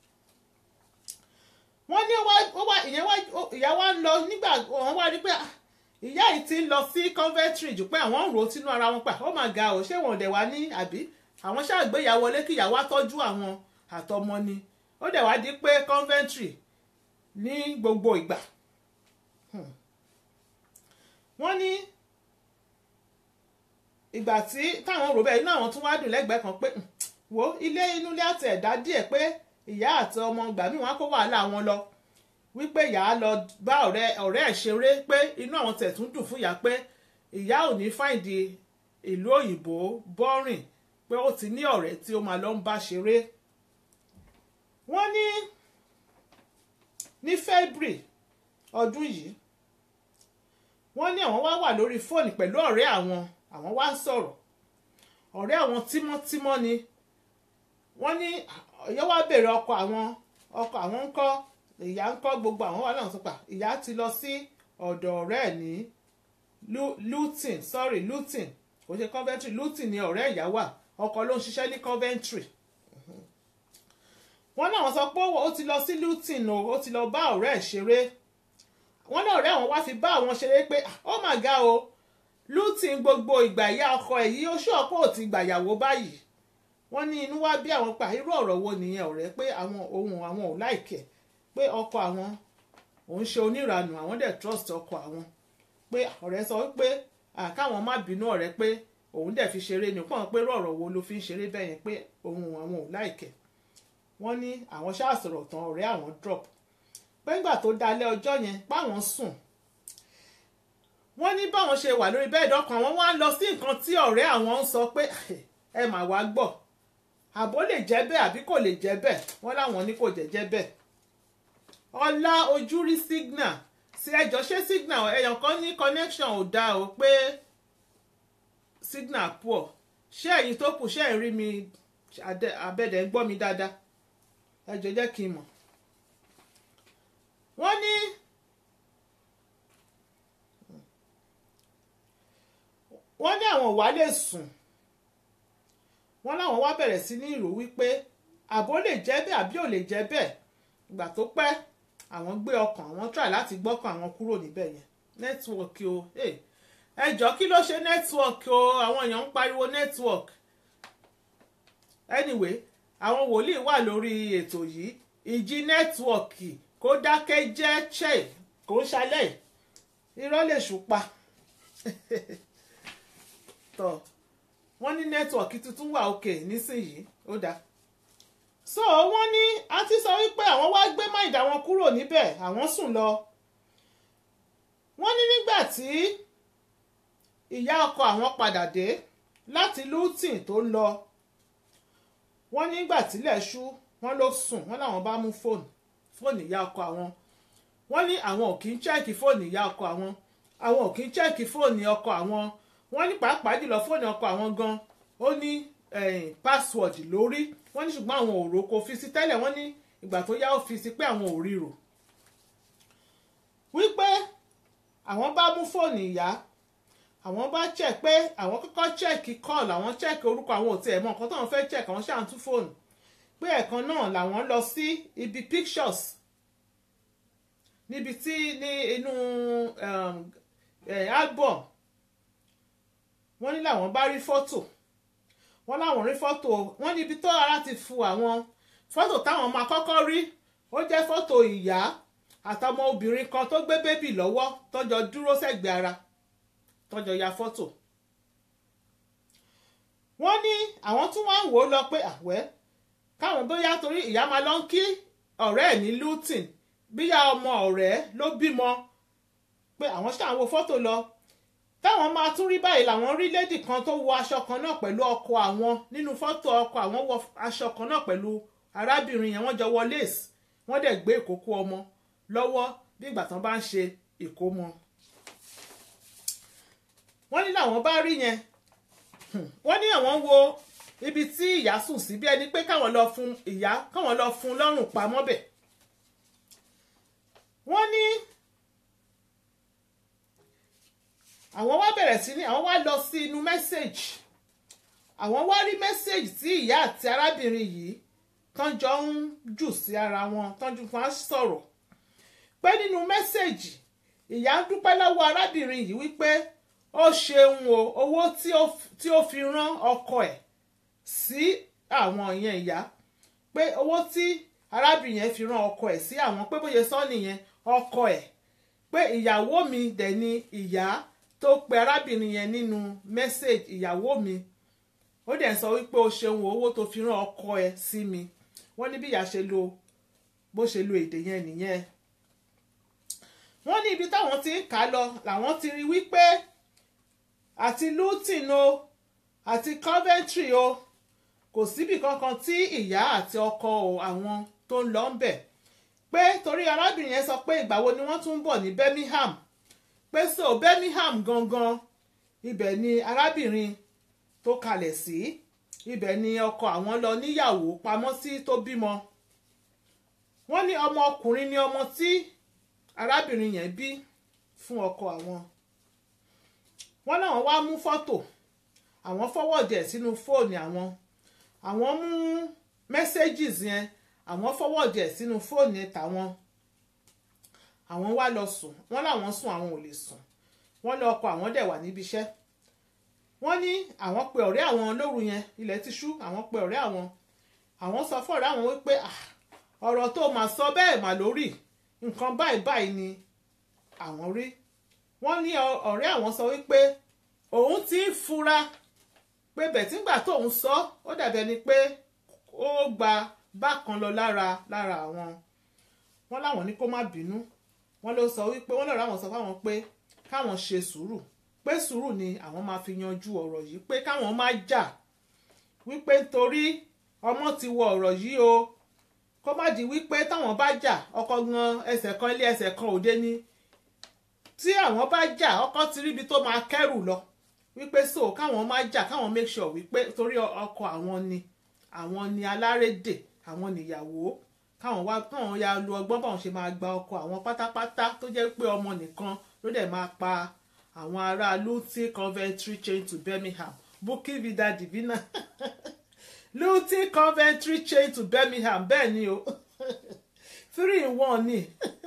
[SPEAKER 2] wọ́n ní ìyá wa ń lọ nígbà wọ́n wá rí pé ìyá yìí ti ń lọ sí Coventry jù pé àwọn ń rò ó sínú ara wọn pa ó mà ga ò ṣé wọn ò dẹ̀ wá ní àbí àwọn ṣàgbéyà wọlé kí ìyá wa tọ́jú àwọn àtọmọ ni ó dẹ̀ wá di pé Coventry ní gbogbo ìgbà. wọ́n ní ìgbà tí táwọn rò bẹ́ẹ̀ inú àwọn tún wá dùn lẹ́gbẹ̀ẹ́ kan pé wo ilé inú ilé àti ẹ̀dá díẹ̀ pé ìyá àti ọmọ ìgbà míì wọ́n á kó wàhálà wọn lọ wípé ìyá lọ bá ọ̀rẹ́ ọ̀rẹ́ ẹ̀ ṣeré pé inú àwọn tẹ̀ tún dùn fún ìyá pé ìyá ò ní fáìndì ìlú òyìnbó bọ́rìn pé ó ti ní ọ̀rẹ́ tí ó máa lọ ń bá ṣeré. wọ́n ní ní February ọdún yìí wọ́n ní àwọn wá wà lórí fóònù pẹ̀lú ọ̀rẹ́ àwọn àwọn wá ń sọ̀rọ̀ ọ̀rẹ́ àwọn tímọ́tímọ́ ni wọ́n ní ìyá wa béèrè ọkọ àwọn ọkọ àwọn ń kọ́ ìyá ń kọ́ gbogbo àwọn wà náà sọpà ìyá ti lọ sí ọ̀dọ̀ ọ̀rẹ́ ẹ̀ ní Luton sorry Luton kò ṣe Coventry Luton ni ọ̀rẹ́ ìyá wà ọkọ ló ń ṣiṣẹ́ ní Coventry. wọ́n náà sọ pé ó ti lọ sí Luton o ó ti lọ bá ọ̀rẹ́ ẹ̀ ṣeré wọ́n náà ọ̀rẹ́ àwọn wá fi bá àwọn ṣeré pé ó mà ga o Luton gbogbo ìgbà ìyá ọkọ ẹ̀ yìí ó ṣú ọ̀pọ̀ ò ti gbàyàwó báyìí. wọ́n ní inú wá bí àwọn pa irú ọ̀rọ̀ wo nìyẹn ọ̀rẹ́ pé àwọn ohun àwọn ò láìkẹ̀ pé ọkọ àwọn òun ṣe oníranù àwọn dẹ̀ trust ọkọ àwọn pé ọ̀rẹ́ sọ pé káwọn má bínú ọ̀rẹ́ pé òun dẹ̀ fi ṣeré ni pọ́n pé ọ̀rọ̀ wo ló fi ń ṣeré bẹ́ẹ̀ yẹn pé ohun àwọn ò láìkẹ̀. wọ́n ní àwọn ṣáà sọ̀rọ̀ tán ọ̀rẹ́ àwọn drop pé ńgbà tó dalẹ́ ọjọ́ yẹn páwọn sùn wọ́n ní báwọn ṣe wà lórí bẹ́ẹ̀dì ọkàn àwọn wá ń lọ sí nǹkan tí ọ̀rẹ́ àwọn ń sọ pé ẹ mà wá gbọ́ àbó lè jẹ́ bẹ́ẹ̀ àbí kò lè jẹ́ bẹ́ẹ̀ wọ́n láwọn ní kò jẹ́ jẹ́ bẹ́ẹ̀. ọlá ojú rí signal sí ẹjọ́ ṣé signal èèyàn kan ní connection ò dáa o pé signal poor ṣé ẹ̀yin tó kù ṣé ẹ̀ rí mi abẹ́dẹ̀ ń gbọ́ mi dáadáa ẹjọ́ jẹ́ kí n mọ̀. wọ́n ní wọ́n ní àwọn wá lè sùn wọ́n láwọn wá bẹ̀rẹ̀ sí ní ìrò wípé àbó lè jẹ́ bẹ́ẹ̀ àbí ò lè jẹ́ bẹ́ẹ̀ ìgbà tó pẹ́ àwọn gbé ọkàn àwọn try láti gbọ́kàn àwọn kúrò níbẹ̀ yẹn nẹ́tíwọ̀kì o ẹ jọ̀ọ́ kí ló ṣe nẹ́tíwọ̀kì o àwọn èèyàn ń pariwo nẹ́tíwọ̀kì anyway àwọn wòlíì wà lórí ètò yìí ìjì nẹ́tíwọ̀kì kó dákẹ́ jẹ́ ṣe kó ṣalẹ̀ irọ́ lè ṣùpá tọ́ wọ́n ní nẹ́tíwọ̀kì tuntun wà òkè nísìnyìí ó dáa so wọ́n ní a ti sọ wípé àwọn wá gbé máìdá wọn kúrò níbẹ̀ àwọn sùn lọ wọ́n ní nígbà tí ìyá ọkọ àwọn padà dé láti Luton tó lọ wọ́n nígbà tílẹ̀ ṣú wọ́n ló sùn wọ́n làwọn bá mú fóònù fóònù ìyá ọkọ àwọn wọ́n ní àwọn ò kí ń chẹ́ẹ̀kì fóònù ìyá ọkọ àwọn àwọn ò kí ń chẹ́ẹ̀kì fóònù ọkọ àwọn wọ́n ní pàápàá jùlọ fóònù ọkọ àwọn gan ó ní password lórí wọ́n ní ṣùgbọ́n àwọn ò rò kò fi sí tẹ́lẹ̀ wọ́n ní ìgbà tó yá ó fi sí pé àwọn ò ríro wípé àwọn bá mú fóònù ìyá àwọn bá check pé àwọn kọ́kọ́ check call àwọn check orúkọ àwọn ò tiẹ̀ mọ̀ nǹkan táwọn fẹ́ check àwọn ṣáà ń tú fóònù pé ẹ̀kan náà làwọn lọ sí ibi pictures níbi tí ní inú album wọ́n ní làwọn bá rí fọ́tò wọ́n láwọn rí fọ́tò wọ́n níbi tó ara ti fu àwọn fọ́tò táwọn máa kọ́kọ́ rí ó jẹ́ fọ́tò ìyá àtọmọ obìnrin kan tó gbé bébì lọ́wọ́ tọ́jọ́ dúró sẹ́gbẹ̀ẹ́ ara tọ́jọ́ ya fọ́tò wọ́n ní àwọn tún wá ń wò ó lọ pé àwẹ́ káwọn bóyá torí ìyá máa lọ ń kí ọ̀rẹ́ ẹ̀ ní Luton bíyá ọmọ ọ̀rẹ́ ló bímọ pé àwọn ṣáà wo fọ́tò lọ táwọn máa tún rí báyìí làwọn rí lédì kan tó wọ aṣọ kan náà pẹ̀lú ọkọ àwọn nínú fọ́tò ọkọ àwọn wọ aṣọ kan náà pẹ̀lú arábìnrin yẹn wọ́n jọ wọ lace wọ́n dẹ̀ gbé ìkókó ọmọ lọ́wọ́ bí ìgbà tán bá ń ṣe ìkómọ. wọ́n ní làwọn bá rí yẹn wọ́n ní àwọn wo ibi tí ìyá sùn sí bí ẹni pé káwọn lọ fún ìyá káwọn lọ fún lọ́rùn pamọ́ bẹ̀. wọ́n ní àwọn wá bẹ̀rẹ̀ sí ní àwọn wá lọ sí inú mẹ́sẹ̀gì àwọn wá rí mẹ́sẹ̀gì tí ìyá àti arábìnrin yìí tán jọ ń jù sí ara wọn tán jù fún sọ̀rọ̀ pé nínú mẹ́sẹ̀gì ìyá ń dúpẹ́ lọ́wọ́ arábìnrin yìí wípé ó ṣeun o owó tí ó fi rán ọkọ ẹ̀ sí àwọn yẹn ìyá pé owó tí arábìnrin yẹn fi rán ọkọ ẹ̀ sí àwọn pé bóyá sọ nìyẹn ọkọ ẹ̀ pé ìyàwó mi dẹ̀ ni ìyá tó pe arábìnrin yẹn nínú mẹ́sẹ̀gì ìyàwó mi ó dẹ̀ sọ wípé ó ṣeun owó tó fi rán ọkọ ẹ̀ sí mi wọ́n ní bí ìyá ṣe lo bó ṣe lo èdè yẹn nìyẹn wọ́n ní ibi táwọn ti ń kà lọ làwọn ti rí wípé àti Luton o àti Coventry o kò síbì kankan tí ìyá àti ọkọ àwọn tó ń lọ ń bẹ̀ pé torí arábìnrin yẹn sọ pé ìgbà wo ni wọ́n tún ń bọ̀ ní Birmingham pé so Birmingham gangan ibẹ̀ ni arábìnrin tó kalẹ̀ sí ibẹ̀ ni ọkọ àwọn lọ níyàwó pamọ́ sí tó bímọ wọ́n ní ọmọ ọkùnrin ni ọmọ tí arábìnrin yẹn bí fún ọkọ àwọn wọ́n náà wá mú fọ́tò àwọn fọwọ́dì ẹ̀ sínú fóònù àwọn àwọn mú messages yẹn àwọn fọwọ́dì ẹ̀ sínú fóònù ẹ̀ tàwọn àwọn wá lọ sùn wọ́n láwọn sùn àwọn ò lè sùn wọ́n lọ ọkọ àwọn dẹ̀ wà níbi iṣẹ́ wọ́n ní àwọn pe ọ̀rẹ́ àwọn lóru yẹn ilẹ̀ ti ṣú àwọn pe ọ̀rẹ́ àwọn àwọn sọ fún ọ̀rẹ́ àwọn wípé ọ̀rọ̀ tó máa sọ bẹ́ẹ̀ mà lórí nǹkan báyìí báyìí ni àwọn rí wọ́n ní ọ̀rẹ́ àwọn sọ wípé òun ti ń fura pé bẹ̀tíngbà tóun sọ ó dàbí ẹni pé ó gba bákan lọ lára lára àwọn wọ́n láwọn ní kó má bínú wọ́n ló sọ wípé wọ́n lọ́rọ̀ àwọn sọ fáwọn pé káwọn ṣe sùúrù pé sùúrù ni àwọn máa fi yanjú ọ̀rọ̀ yìí pé káwọn má jà wípé nítorí ọmọ ti wọ ọ̀rọ̀ yìí o kó má di wípé táwọn bá jà ọkọ gan ẹsẹ̀ kan ilé ẹsẹ̀ kan òde ni tí àwọn bá jà ọkọ ti ríbi tó máa kẹ́rù lọ wípé so káwọn má jà káwọn make sure wípé torí ọkọ àwọn ni àwọn ni alárédè àwọn níyàwó káwọn wá káwọn ya lu ọgbọ́n báwọn ṣe máa gba ọkọ àwọn pátápátá tó jẹ́ pé ọmọ nìkan ló dẹ̀ máa pa àwọn ará Luton Coventry chain to Birmingham Bukky Vida Divina Luton Coventry chain to Birmingham bẹ́ẹ̀ ni o three in one ni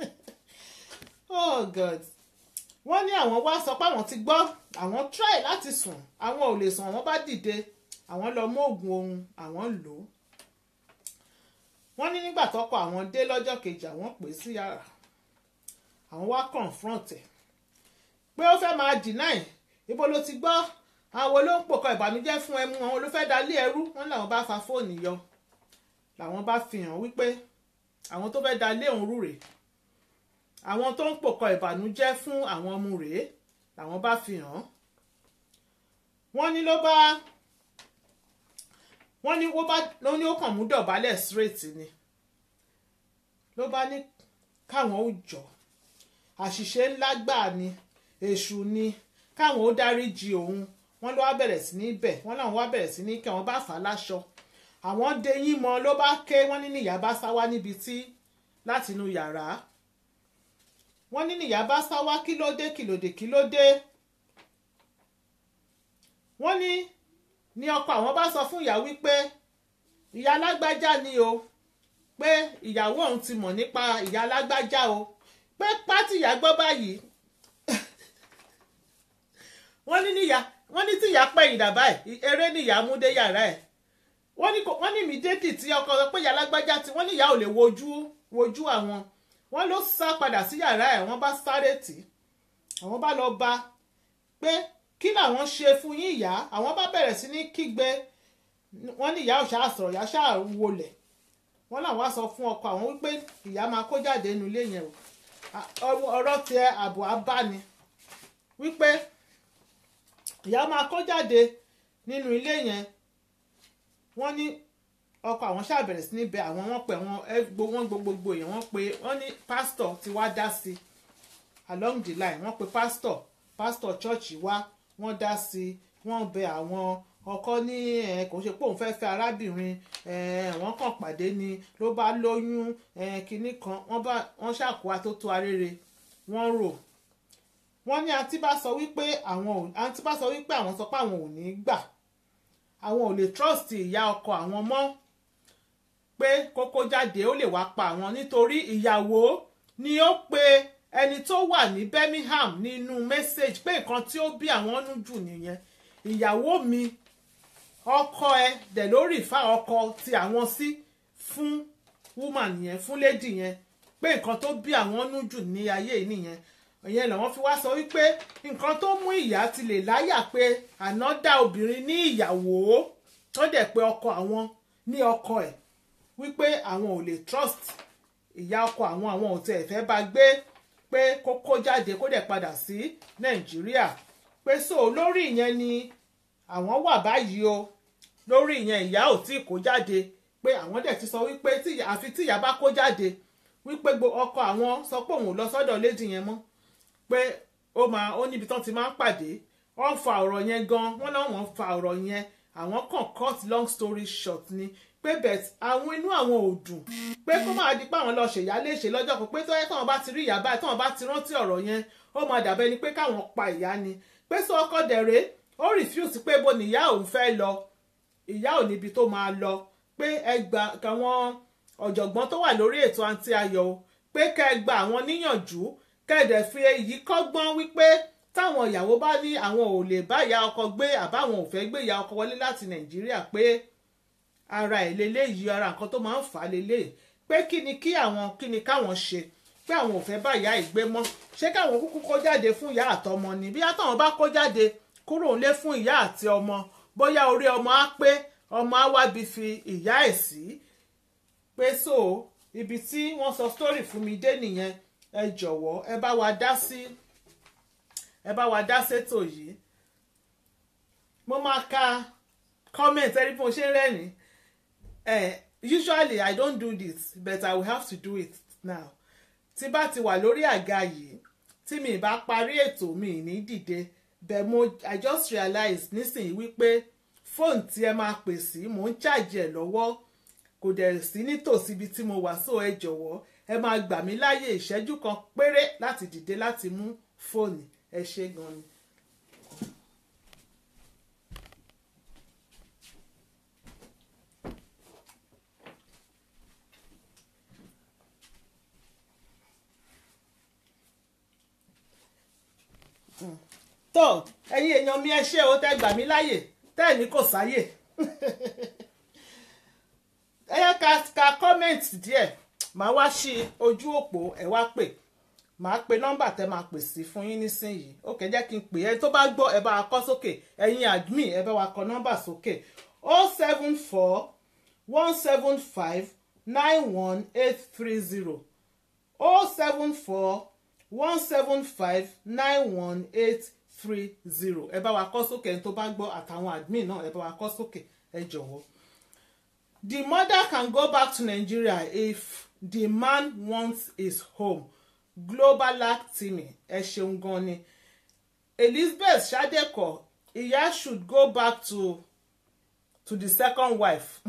[SPEAKER 2] oh God wọ́n ní àwọn wá sọ pé àwọn ti gbọ́ àwọn try láti sùn àwọn ò lè sùn àwọn bá dìde àwọn lọ mú oògùn ohun àwọn lò ó wọ́n ní nígbà tọ́kọ àwọn dé lọ́jọ́ kejì àwọn pè sí yàrá àwọn wá confront ẹ̀ pé ó fẹ́ máa deny ibo ló ti gbọ́ àwọn ló ń pòkọ ìbànújẹ́ fún ẹmu àwọn ló fẹ́ dalé ẹrú wọ́n làwọn bá fa fóònù yọ làwọn bá fi hàn wípé àwọn tó fẹ́ dalé òun rú rèé àwọn tó ń pòkọ ìbànújẹ́ fún àwọn ọmọ rèé làwọn bá fi hàn wọ́n ní ló bá wọ́n ní wọ́n bá ló ní ó kàn mú dọ̀bálẹ̀ straight ni ló bá ní káwọn ó jọ àṣìṣe ńlá gbà ni èṣù ni káwọn ó dáríjì òun wọ́n ló wá bẹ̀rẹ̀ sí ní bẹ̀ wọ́n láwọn wá bẹ̀rẹ̀ sí ní kẹ́ wọ́n bá fà á láṣọ àwọn deyín mọ́ ló bá ké wọ́n ní níyà bá sá wá níbi tí láti inú yàrá wọ́n ní níyà bá sá wá kí ló dé kí ló dé kí ló dé wọ́n ní ní ọkọ àwọn bá sọ fún ìyá wípé ìyá alágbájá ni o pé ìyàwó òun ti mọ̀ nípa ìyá alágbájá o pé pátì ìyá gbọ́ báyìí wọ́n ní níyà wọ́n ní tí ìyá pẹ́ ìdà báyìí eré ní ìyá mú dé yàrá ẹ̀ wọ́n ní wọ́n ní ìmídéètì tí ọkọ sọ pé ìyá alágbájá tí wọ́n ní ìyá ò lè wojú wojú àwọn wọ́n ló sá padà sí yàrá ẹ̀ wọ́n bá sáré tì àwọn bá lọ bá pé kí làwọn ṣe fún yín ìyá àwọn bá bẹ̀rẹ̀ sí ní kígbe wọ́n ní ìyá ò ṣáà sọ̀rọ̀ ìyá ṣáà wọlẹ̀ wọ́n làwọn á sọ fún ọkọ àwọn wípé ìyá máa kó jáde nínú ilé yẹn o ọ̀rọ̀ tiẹ̀ ààbò abáni wípé ìyá máa kó jáde nínú ilé yẹn wọ́n ní ọkọ àwọn ṣáà bẹ̀rẹ̀ sí ní bẹ àwọn wọ́n pè wọ́n gbogbogbò èèyàn wọ́n pe wọ́n ní pásítọ̀ ti wá dá sí along the line wọ́n pe pásítọ̀ pásítọ̀ chọ́ọ̀chì wá wọ́n dá sí wọ́n bẹ àwọn ọkọ ní kò ṣe pé òun fẹ́ fẹ́ arábìnrin wọ́n kàn pàdé ni ló bá lóyún kinní kan wọ́n ṣàkó atótó arére wọ́n rò wọ́n ní àǹtí bá sọ wípé àwọn ò àǹtí bá sọ wípé àwọn sọ pé àwọn ò ní gbà àwọn ò lè trust ìyá ọkọ àwọn mọ́ pé kókó jáde ó lè wá pa àwọn nítorí ìyàwó ni ó pe ẹni tó wà ní Birmingham nínú message pé nǹkan tí ó bí àwọn nú jù nìyẹn ìyàwó mi ọkọ ẹ dẹ̀ ló rìfà ọkọ tí àwọn sí fún woman yẹn fún lady yẹn pé nǹkan tó bí àwọn nú jù ní ayé yìí nìyẹn ìyẹn làwọn fi wá sọ wípé nǹkan tó mú ìyá ti lè láyà pé ànádà obìnrin ní ìyàwó tó dẹ̀ pé ọkọ àwọn ní ọkọ ẹ̀ wípé àwọn ò lè trust ìyá ọkọ àwọn àwọn ò tẹ̀ fẹ́ bá gbé pé kó kó jáde kó dẹ̀ padà sí Nàìjíríà pé so lórí ìyẹn ni àwọn wà báyìí o lórí ìyẹn ìyá ò tí kó jáde pé àwọn dẹ̀ ti sọ wípé àfi tí ìyá bá kó jáde wípé ọkọ àwọn sọ pé òun ò lọ sọ́dọ̀ lady yẹn mọ́ pé ó máa ó níbi tán ti máa ń pàdé wọ́n fa ọ̀rọ̀ yẹn gan wọ́n náà wọ́n fa ọ̀rọ̀ yẹn àwọn kàn cut long story short ni pé bet àwọn inú àwọn ò dùn pé kó máa di pé àwọn lọ ṣèyá léṣe lọ́jọ́ kan pé tó yẹ táwọn bá ti rí ìyá báyìí táwọn bá ti rántí ọ̀rọ̀ yẹn ó máa dàbẹ́ ni pé káwọn pa ìyá ni pé sọ ọkọ dẹ̀rẹ́ ó refuse pé bo ni ìyá òun fẹ́ lọ ìyá ò níbi tó máa lọ pé ẹgbà káwọn ọ̀jọ̀gbọ́n tó wà lórí ètò Àǹtí Ayọ̀ o pé kẹ́ ẹ gba àwọn níyànjú kẹ́ẹ̀dẹ̀ fi èyí kọ́gbọ́n wípé táwọn ìyàwó bá ní àwọn ò lè bá ìyá ọkọ gbé àbáwọn ò fẹ́ gbé ìyá ọkọ wọlé láti Nàìjíríà pé ara ẹ̀ leléyìí ara nǹkan tó máa ń fà á leléyìí pé kí ni kí àwọn kí ni káwọn ṣe pé àwọn ò fẹ́ bá ìyá ìgbé mọ́ ṣé káwọn kúkú kó jáde fún ìyá àtọmọ ni bí àtàwọn bá kó jáde kúrò ńlé fún ìyá àti ọmọ bóyá orí ọmọ á pé ọmọ á wábi fi ìyá ẹ̀ sí pé so ibi tí wọ́n sọ story fún mi dé nìyẹn ẹ jọ̀wọ́ ẹ bá wa dá sí ẹ bá wa dá sétò yìí mo máa ka comment ẹni bí mo ṣe ń rẹ́rìn eh, usually I don't do this but I will have to do it now tí bá ti wà lórí àga yìí tí mi bá parí ètò mi ní dìde bẹ́ẹ̀ mo I just realize nísìnyí wípé fóònù tí ẹ máa pè sí mò ń ṣàjì ẹ̀ lọ́wọ́ kò dẹ̀ sí nítòsí ibi tí mo wà so ẹ jọ̀wọ́ ẹ máa gbà mí láyè ìṣẹ́jú kan péré láti dìde láti mú fóònù ẹ ṣé gan ni. tó ẹ̀yin èèyàn mi ẹ ṣé o tẹ́ gbà mí láyè tẹ́ ẹ̀ ní kò sáyè ẹ yẹ ká ká comment díẹ̀ màá wá sí ojú òpó ẹ wá pè màá pe nọ́mbà tẹ́ máa pè sí fún yín nísìnyìí ó kẹ́ jẹ́ kí n pè ẹ tó bá gbọ́ ẹ bá wa kọ sókè ẹ̀yin admin ẹ bá wa kọ nọ́mbà sókè o seven four one seven five nine one eight three zero o seven four one seven five nine one eight three zero ẹ bá wa kọ sókè ẹni tó bá gbọ́ àtàwọn admin náà ẹ bá wa kọ sókè ẹ jọ̀wọ́. The mother can go back to Nigeria if the man wants his home. Global Timi ẹ ṣeun gan ni. Elizabeth Shadeko ìyá should go back to to the second wife.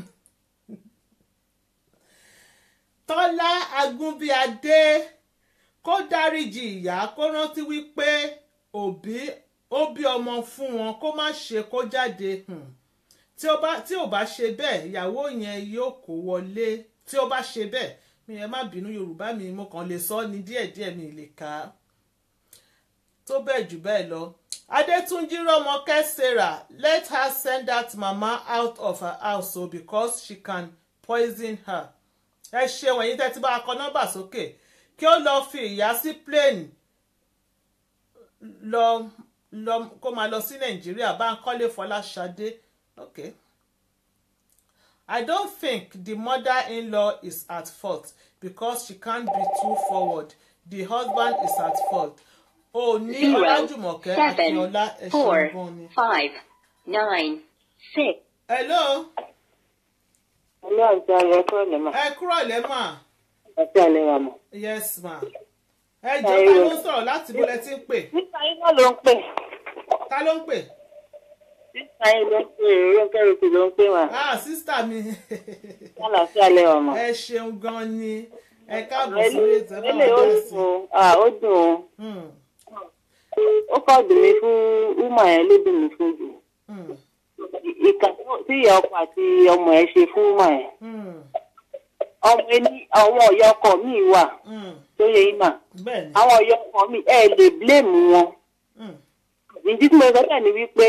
[SPEAKER 2] Tọ́lá Agúnbíadé kó dáríjì ìyá kó rántí wípé òbí ó bí ọmọ fún wọn kó má ṣe kó jáde. Hmm. tí ó bá tí ò bá ṣe bẹ́ẹ̀ ìyàwó yẹn yóò kó wọlé tí ó bá ṣe bẹ́ẹ̀ mi ẹ má bínú yorùbá mi mo kàn lè sọ ní díẹ̀díẹ̀ mi lè kà á tó bẹ́ẹ̀ jù bẹ́ẹ̀ lọ. Adétúnjí Rọ́mọkẹ́ Sarah let her send that mama out of her house so because she can poison her. ẹ ṣe wọ̀nyí tẹ́tí bá akọ nọ́mbà sókè kí ó lọ fi ìyá sí plane lọ lọ kó máa lọ sí Nàìjíríà Bánkọ́lé Fọláṣadé. Okay. I don't think the mother-in-law is at fault because she can't be too forward. The husband is at fault. Oh, ní Ọlájùmọ̀kẹ́ Akínọlá ẹ ṣé gan ni.
[SPEAKER 3] five nine six.
[SPEAKER 2] Hello.
[SPEAKER 3] Hello, àǹtí Ayọ̀ ẹ kúrò lẹ́mà.
[SPEAKER 2] Ẹ kúrò lẹ́mà.
[SPEAKER 3] Àǹtí Ayọ̀ wà mọ̀.
[SPEAKER 2] Yes ma. Ẹ jọ ta ló ń sọ̀rọ̀ láti bó lẹ ti ń pè.
[SPEAKER 3] Nípa iná ló ń pè.
[SPEAKER 2] Ta ló ń pè?
[SPEAKER 3] Sísá yín ló ń pè Rónkẹ́ Rotì ló ń pè wá.
[SPEAKER 2] Ah, sísítà mi.
[SPEAKER 3] Àǹtí Ayọ̀ wà mọ̀.
[SPEAKER 2] Ẹ ṣeun gan ni. Ẹ káàbọ̀ sórí ètò ẹ bá
[SPEAKER 3] Ilé
[SPEAKER 2] wà
[SPEAKER 3] ó
[SPEAKER 2] dá sí.
[SPEAKER 3] dùn ó dùn ó. ó kọ́ dùn mí fún wúmà yẹn ló dùn mí fún jù. Ìkà tí ìyá ọkọ àti ọmọ ẹ̀ ṣe fún wúmà yẹn. Ọmọ ẹni àwọn ọ̀yọ́ ọkọ mi wà tó yẹ yín mà. Àwọn ọ̀yọ́ ọkọ mi ẹ̀ lè blame wọn. Ìdí tí mo sọ bẹ́ẹ̀ ni wípé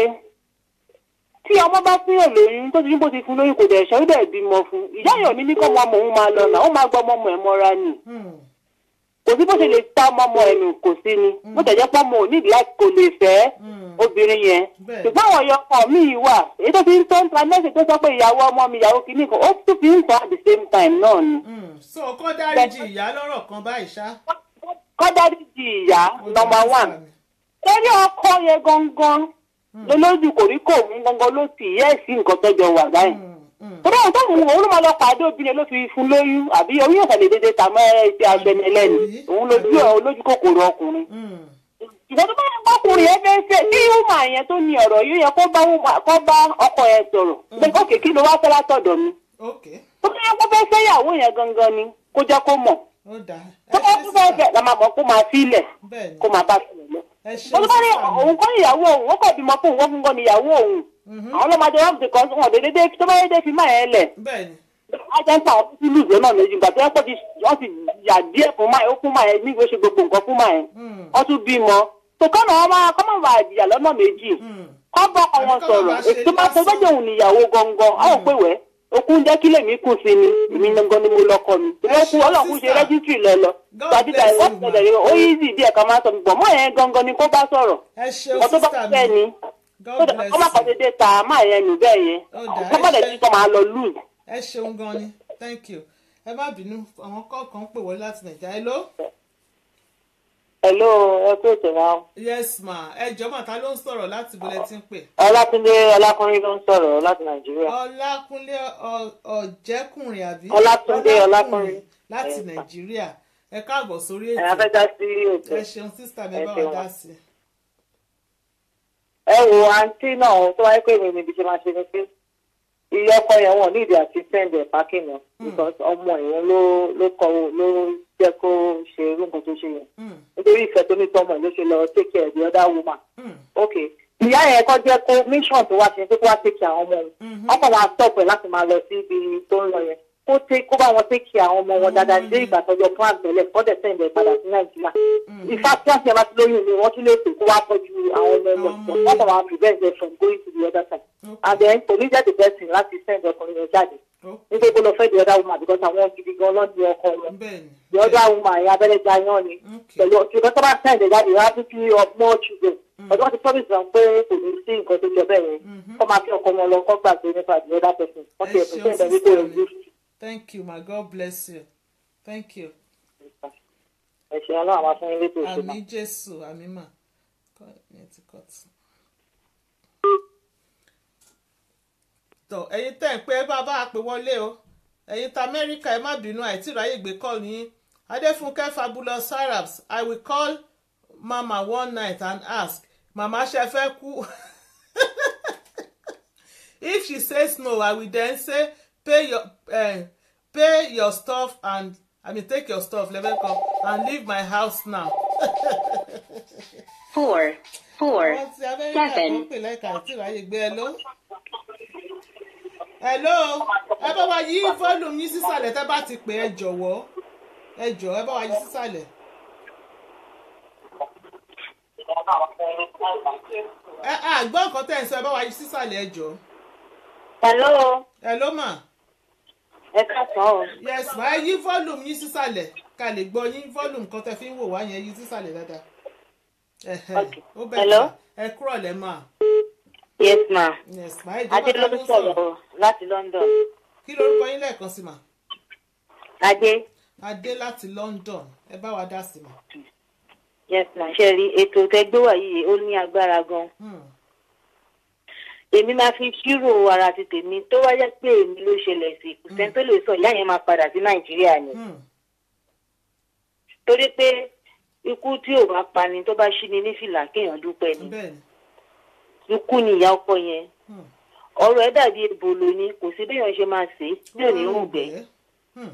[SPEAKER 3] tí ọmọ bá fún yàn lóyún tó ti ní bó ti fún lóyún kò dẹ̀ ṣọ́ dẹ̀ bímọ fún. Ìyá yàn ní ní kọ́ ọmọ ọmọ òun máa lọ nà ó máa gbọ́ ọmọ ọmọ ẹ̀ mọ́ra nì. Kò sí bó ṣe lè ta ọmọ ọmọ ẹ̀mí kò sí ni. Bó tẹ̀jẹ́ pọ́ ọmọ ò nídìí láti kò lè fẹ́ obìnrin yẹn. Ṣùgbọ́n àwọn ọ̀yọ́ ọkọ mi wà. Èyí tó fi ń tọ́ ń ta mẹ́sì tó sọ pé ìyàwó ọmọ mi ìyàwó kìíní kan ó tún fi ń tọ́ at the same time náà ni.
[SPEAKER 2] So kọ́ dáríjì ìyá lọ́rọ̀ kan báyìí ṣá.
[SPEAKER 3] Kọ́ dáríjì ìyá number one. Lórí ọkọ yẹn gangan lolójú kò rí kò mú gangan ló ti yẹ́ sí nǹkan tọ́jọ wà báyìí. Torí àwọn tó mú òun ló máa lọ pàdé obìnrin ló fi fún lóyún àbí oyún ọ̀sẹ̀ lè dédé tà mọ́ ẹ̀ṣẹ̀ agbẹnilẹ́nu òun lójú ẹ̀ olójú kòkòrò ọkùnrin. Ìgbà tó bá yẹ kọkùnrin yẹn fẹ́ fẹ́ kí wúmà yẹn tó ní ọ̀rọ̀ yóò yẹ kó bá ọkọ yẹn sọ̀rọ̀ pé ókè kí ló wá fẹ́ látọ̀dọ̀ mi. Tó bá yẹ kó fẹ́ fẹ́ ìyàwó yẹn gangan ni kó jẹ́ kó mọ̀. Tó bá yẹ kó fẹ́ fẹ́ la máa mọ̀ kó máa fílẹ̀ kó máa bá sílẹ̀ lọ. Wọ́n bá ní òun kọ́ ìyàwó òun wọ́n kọ̀ bímọ fún òun wọ́n fún kọ́ ní ìyàwó òun. Àwọn ọlọ́mọdé wọn ti kọ́ wọn dédé tó bá yẹ dé fi máa yẹn lẹ̀. Ajẹ́ńtà ọdún sí lùzọ́ náà méjì gbà tó yẹ kó wọ́n ti yà díẹ̀ fún máa ó fún máa yẹn ní ìwé ṣe gbogbo nǹkan fún máa yẹn. Wọ́n tún bímọ. Tó kọ́nà wọn máa kọ́ máa wà ìjìyà lọ́nà méjì. Kọ́ bọ́ ọkọ wọn sọ̀rọ̀ ètò máa fọ bẹ́jẹ̀ òun níyàwó gangan. Àwọn òpè wẹ̀ okun jẹ́ kí lèmi kù sí ni èmi gangan ni mo lọ́kọ mi. Ìwọ́n ọlọ́kùn ṣe rẹ́jísítì lọ lọ. Gbàdúrà ìwọ́n ti tẹ̀lé ó yíìsì díẹ̀ ká máa sọ gbọ̀n mọ́ yẹn gangan ni kó bá sọ̀rọ̀. Ọ̀tọ́ bá fẹ́ ni kó má kọ́ dédé ta máa yẹn nù bẹ́ẹ̀ yẹn. Kó má dẹ̀ tí kò máa lọ lose.
[SPEAKER 2] Ẹ ṣeun gan ni thank you. Ẹ má bínú àwọn kọ̀ọ̀kan pè wọlé láti Nàìjíríà. Hello.
[SPEAKER 3] Hello, ẹ kú ètò wa.
[SPEAKER 2] Yes ma, ẹ jọ̀ọ́ mà ta ló ń sọ̀rọ̀ láti bolẹ̀ tí ń pè.
[SPEAKER 3] Ọlákúnlé Ọlákùnrin ló ń sọ̀rọ̀ láti Nàìjíríà.
[SPEAKER 2] Ọlákúnlé Ọ̀jẹ́kùnrin àbí?
[SPEAKER 3] Ọlákúnlé Ọlákùnrin
[SPEAKER 2] láti Nàìjíríà. Ẹ káàbọ̀ sórí ètò.
[SPEAKER 3] Ẹ afẹ́ dá sí ètò.
[SPEAKER 2] Ẹ ṣeun sísítà mi bá wa dá sí.
[SPEAKER 3] Ẹ wo àǹtí náà tó wáyé pé mi níbi ṣe máa ṣe ni pé iye ọkọ yẹn wọn nídìí àti send ẹ̀ pákìn náà because ọmọ ìwọ̀n ló ló kọ ló jẹ́ kó ṣe irú nǹkan tó ṣe yẹn nítorí ìfẹ́ tó ní tọmọ ló ṣe lọ take care of the other woman. Ok ìyá yẹn kọ́ jẹ́ kó mission tó wá ṣe pé kó wá take care àwọn ọmọ wọn ọkọ̀ wa stop ẹ̀ láti máa lọ sí ibi tó ń lọ yẹn kó kó bá wọn take care àwọn ọmọ wọn dáadáa dé ìgbà tọjọ plan tẹ́lẹ̀ kó dẹ̀ send ẹ̀ padà sí Nàìjíríà. ìfà tí wọ́n ti ẹ̀ bá ti lóyún ni wọ́n tún lè pè kó wá tọ́jú àwọn ọmọ wọn wọ́n kàn wá prevent them from going to the other side. And then kò ní jẹ́ the best thing láti send ọkùnrin yẹn jáde. Nígbà tó lọ fẹ́ the other woman because àwọn gidi gan lọ́ọ́ di ọkọ wọn. The other woman yẹn abẹ́rẹ́ ja yán ni. Pẹ̀lú ọtí ìgbà tó bá send ẹ̀ jáde wá tún kí more children. Ọdún wọn ti promise wọn pé kò ní sí nǹkan tó jọ bẹ́ẹ̀ yẹn. Kọ́ máa fi ọkọ wọn lọ kọ́ gbàgbé nípa the other person. Wọ́n ti ẹ̀sùn send ẹ̀ wípé ẹ̀ ń
[SPEAKER 2] Thank you, my God bless you. Thank you.
[SPEAKER 3] Ẹ ṣe ọlọ́run àwọn afún ilé tó ṣe
[SPEAKER 2] mọ́. Àmì Jésù, àmì mà. Tọ́ ẹ̀yin tẹ̀ ń pé bàbá àpè wọlé o. Ẹ̀yin ta Amẹ́ríkà ẹ má bínú àìtí ìráyè gbé call ní. Adéfúnkẹ́ Fabulous Arabs, I will call Mama one night and ask, Mama ṣe fẹ́ kú? If she says no, I will then say, pay your uh, pay your stuff and I mean take your stuff, level come and leave my house now.
[SPEAKER 4] Four, four, seven.
[SPEAKER 2] Hello, hello. Ẹ bá wa yí volume yín sísàlẹ̀ tẹ́ bá ti pè ẹ jọ̀wọ́ ẹ jọ̀ọ́ ẹ bá wa yí sísàlẹ̀. Ẹ à gbọ́ nǹkan tẹ́ ẹ sọ ẹ bá wa yí sísàlẹ̀ ẹ jọ̀ọ́.
[SPEAKER 3] Hello.
[SPEAKER 2] Hello ma.
[SPEAKER 3] Ẹ káàsán o.
[SPEAKER 2] Yes ma, ẹ yí volume yín sísàlẹ̀ ká lè gbọ́ yín volume kan tẹ́ fi ń wò wá yẹn yí sísàlẹ̀ dáadáa. Ó bẹ̀rẹ̀
[SPEAKER 3] Hello.
[SPEAKER 2] Ẹ kúrọ̀ lẹ́ mà.
[SPEAKER 3] Yes ma.
[SPEAKER 2] Yes ma, ẹ jọ̀ọ́
[SPEAKER 3] Adé ló ń sọ̀rọ̀ láti London.
[SPEAKER 2] Kí lorúkọ yín lẹ́ẹ̀kan sí ma?
[SPEAKER 3] Adé.
[SPEAKER 2] Adé láti London, ẹ bá wa dá sí ma.
[SPEAKER 3] Yes ma, ṣe rí ètò tẹgbẹ́ wà yìí ó ní agbára gan. Èmi máa fi ṣírò ara ti tèmi tó wáyé pé èmi ló ṣẹlẹ̀ sí kò sẹ́ni tó lè sọ ìyá yẹn máa padà sí Nàìjíríà ni. Torí pé ikú tí ò bá pani tó bá ṣí ni ní fìlà kéèyàn dúpẹ́ ni. Ikú ni ìyá ọkọ yẹn. Ọ̀rọ̀ ẹ̀ dàbí ebolo ni kò sí béèyàn ṣe máa ṣe bí ò ní rùn gbẹ.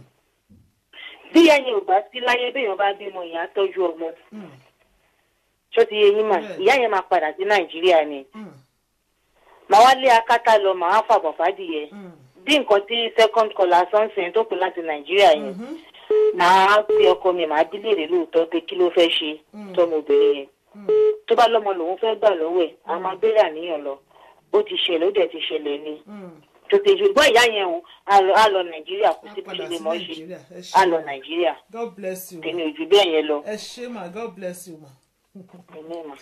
[SPEAKER 3] Bí ìyá yẹn ò bá sí láyé béèyàn bá bímọ ìyá tọ́jú ọmọ. tó ti yé yín mà ìyá yẹn máa padà sí Nàìjíríà ni màá wá lé akátá lọ màá fàbọ̀ fàdìyẹ bí nǹkan tí second caller sọ́nsìn tó pè láti Nàìjíríà yẹn màá fi ọkọ mi màá dílé rè lóòótọ́ pé kí ló fẹ́ ṣe tọmọbìnrin yẹn tó bá lọ́mọ lòun fẹ́ gbà lọ́wọ́ ẹ̀ a máa bẹ̀rẹ̀ àníyàn lọ ó ti ṣẹlẹ̀ ó dẹ̀ ti ṣẹlẹ̀ ni tètè ṣùgbọ́n ìyá yẹn o á lọ Nàìjíríà kó sì fi lè mọ́ ṣe á lọ Nàìjíríà
[SPEAKER 2] God bless you
[SPEAKER 3] tèmi ò jù bẹ́ẹ̀ yẹn lọ.
[SPEAKER 2] ẹ ṣé ma God bless you ma.
[SPEAKER 3] Amen, ma.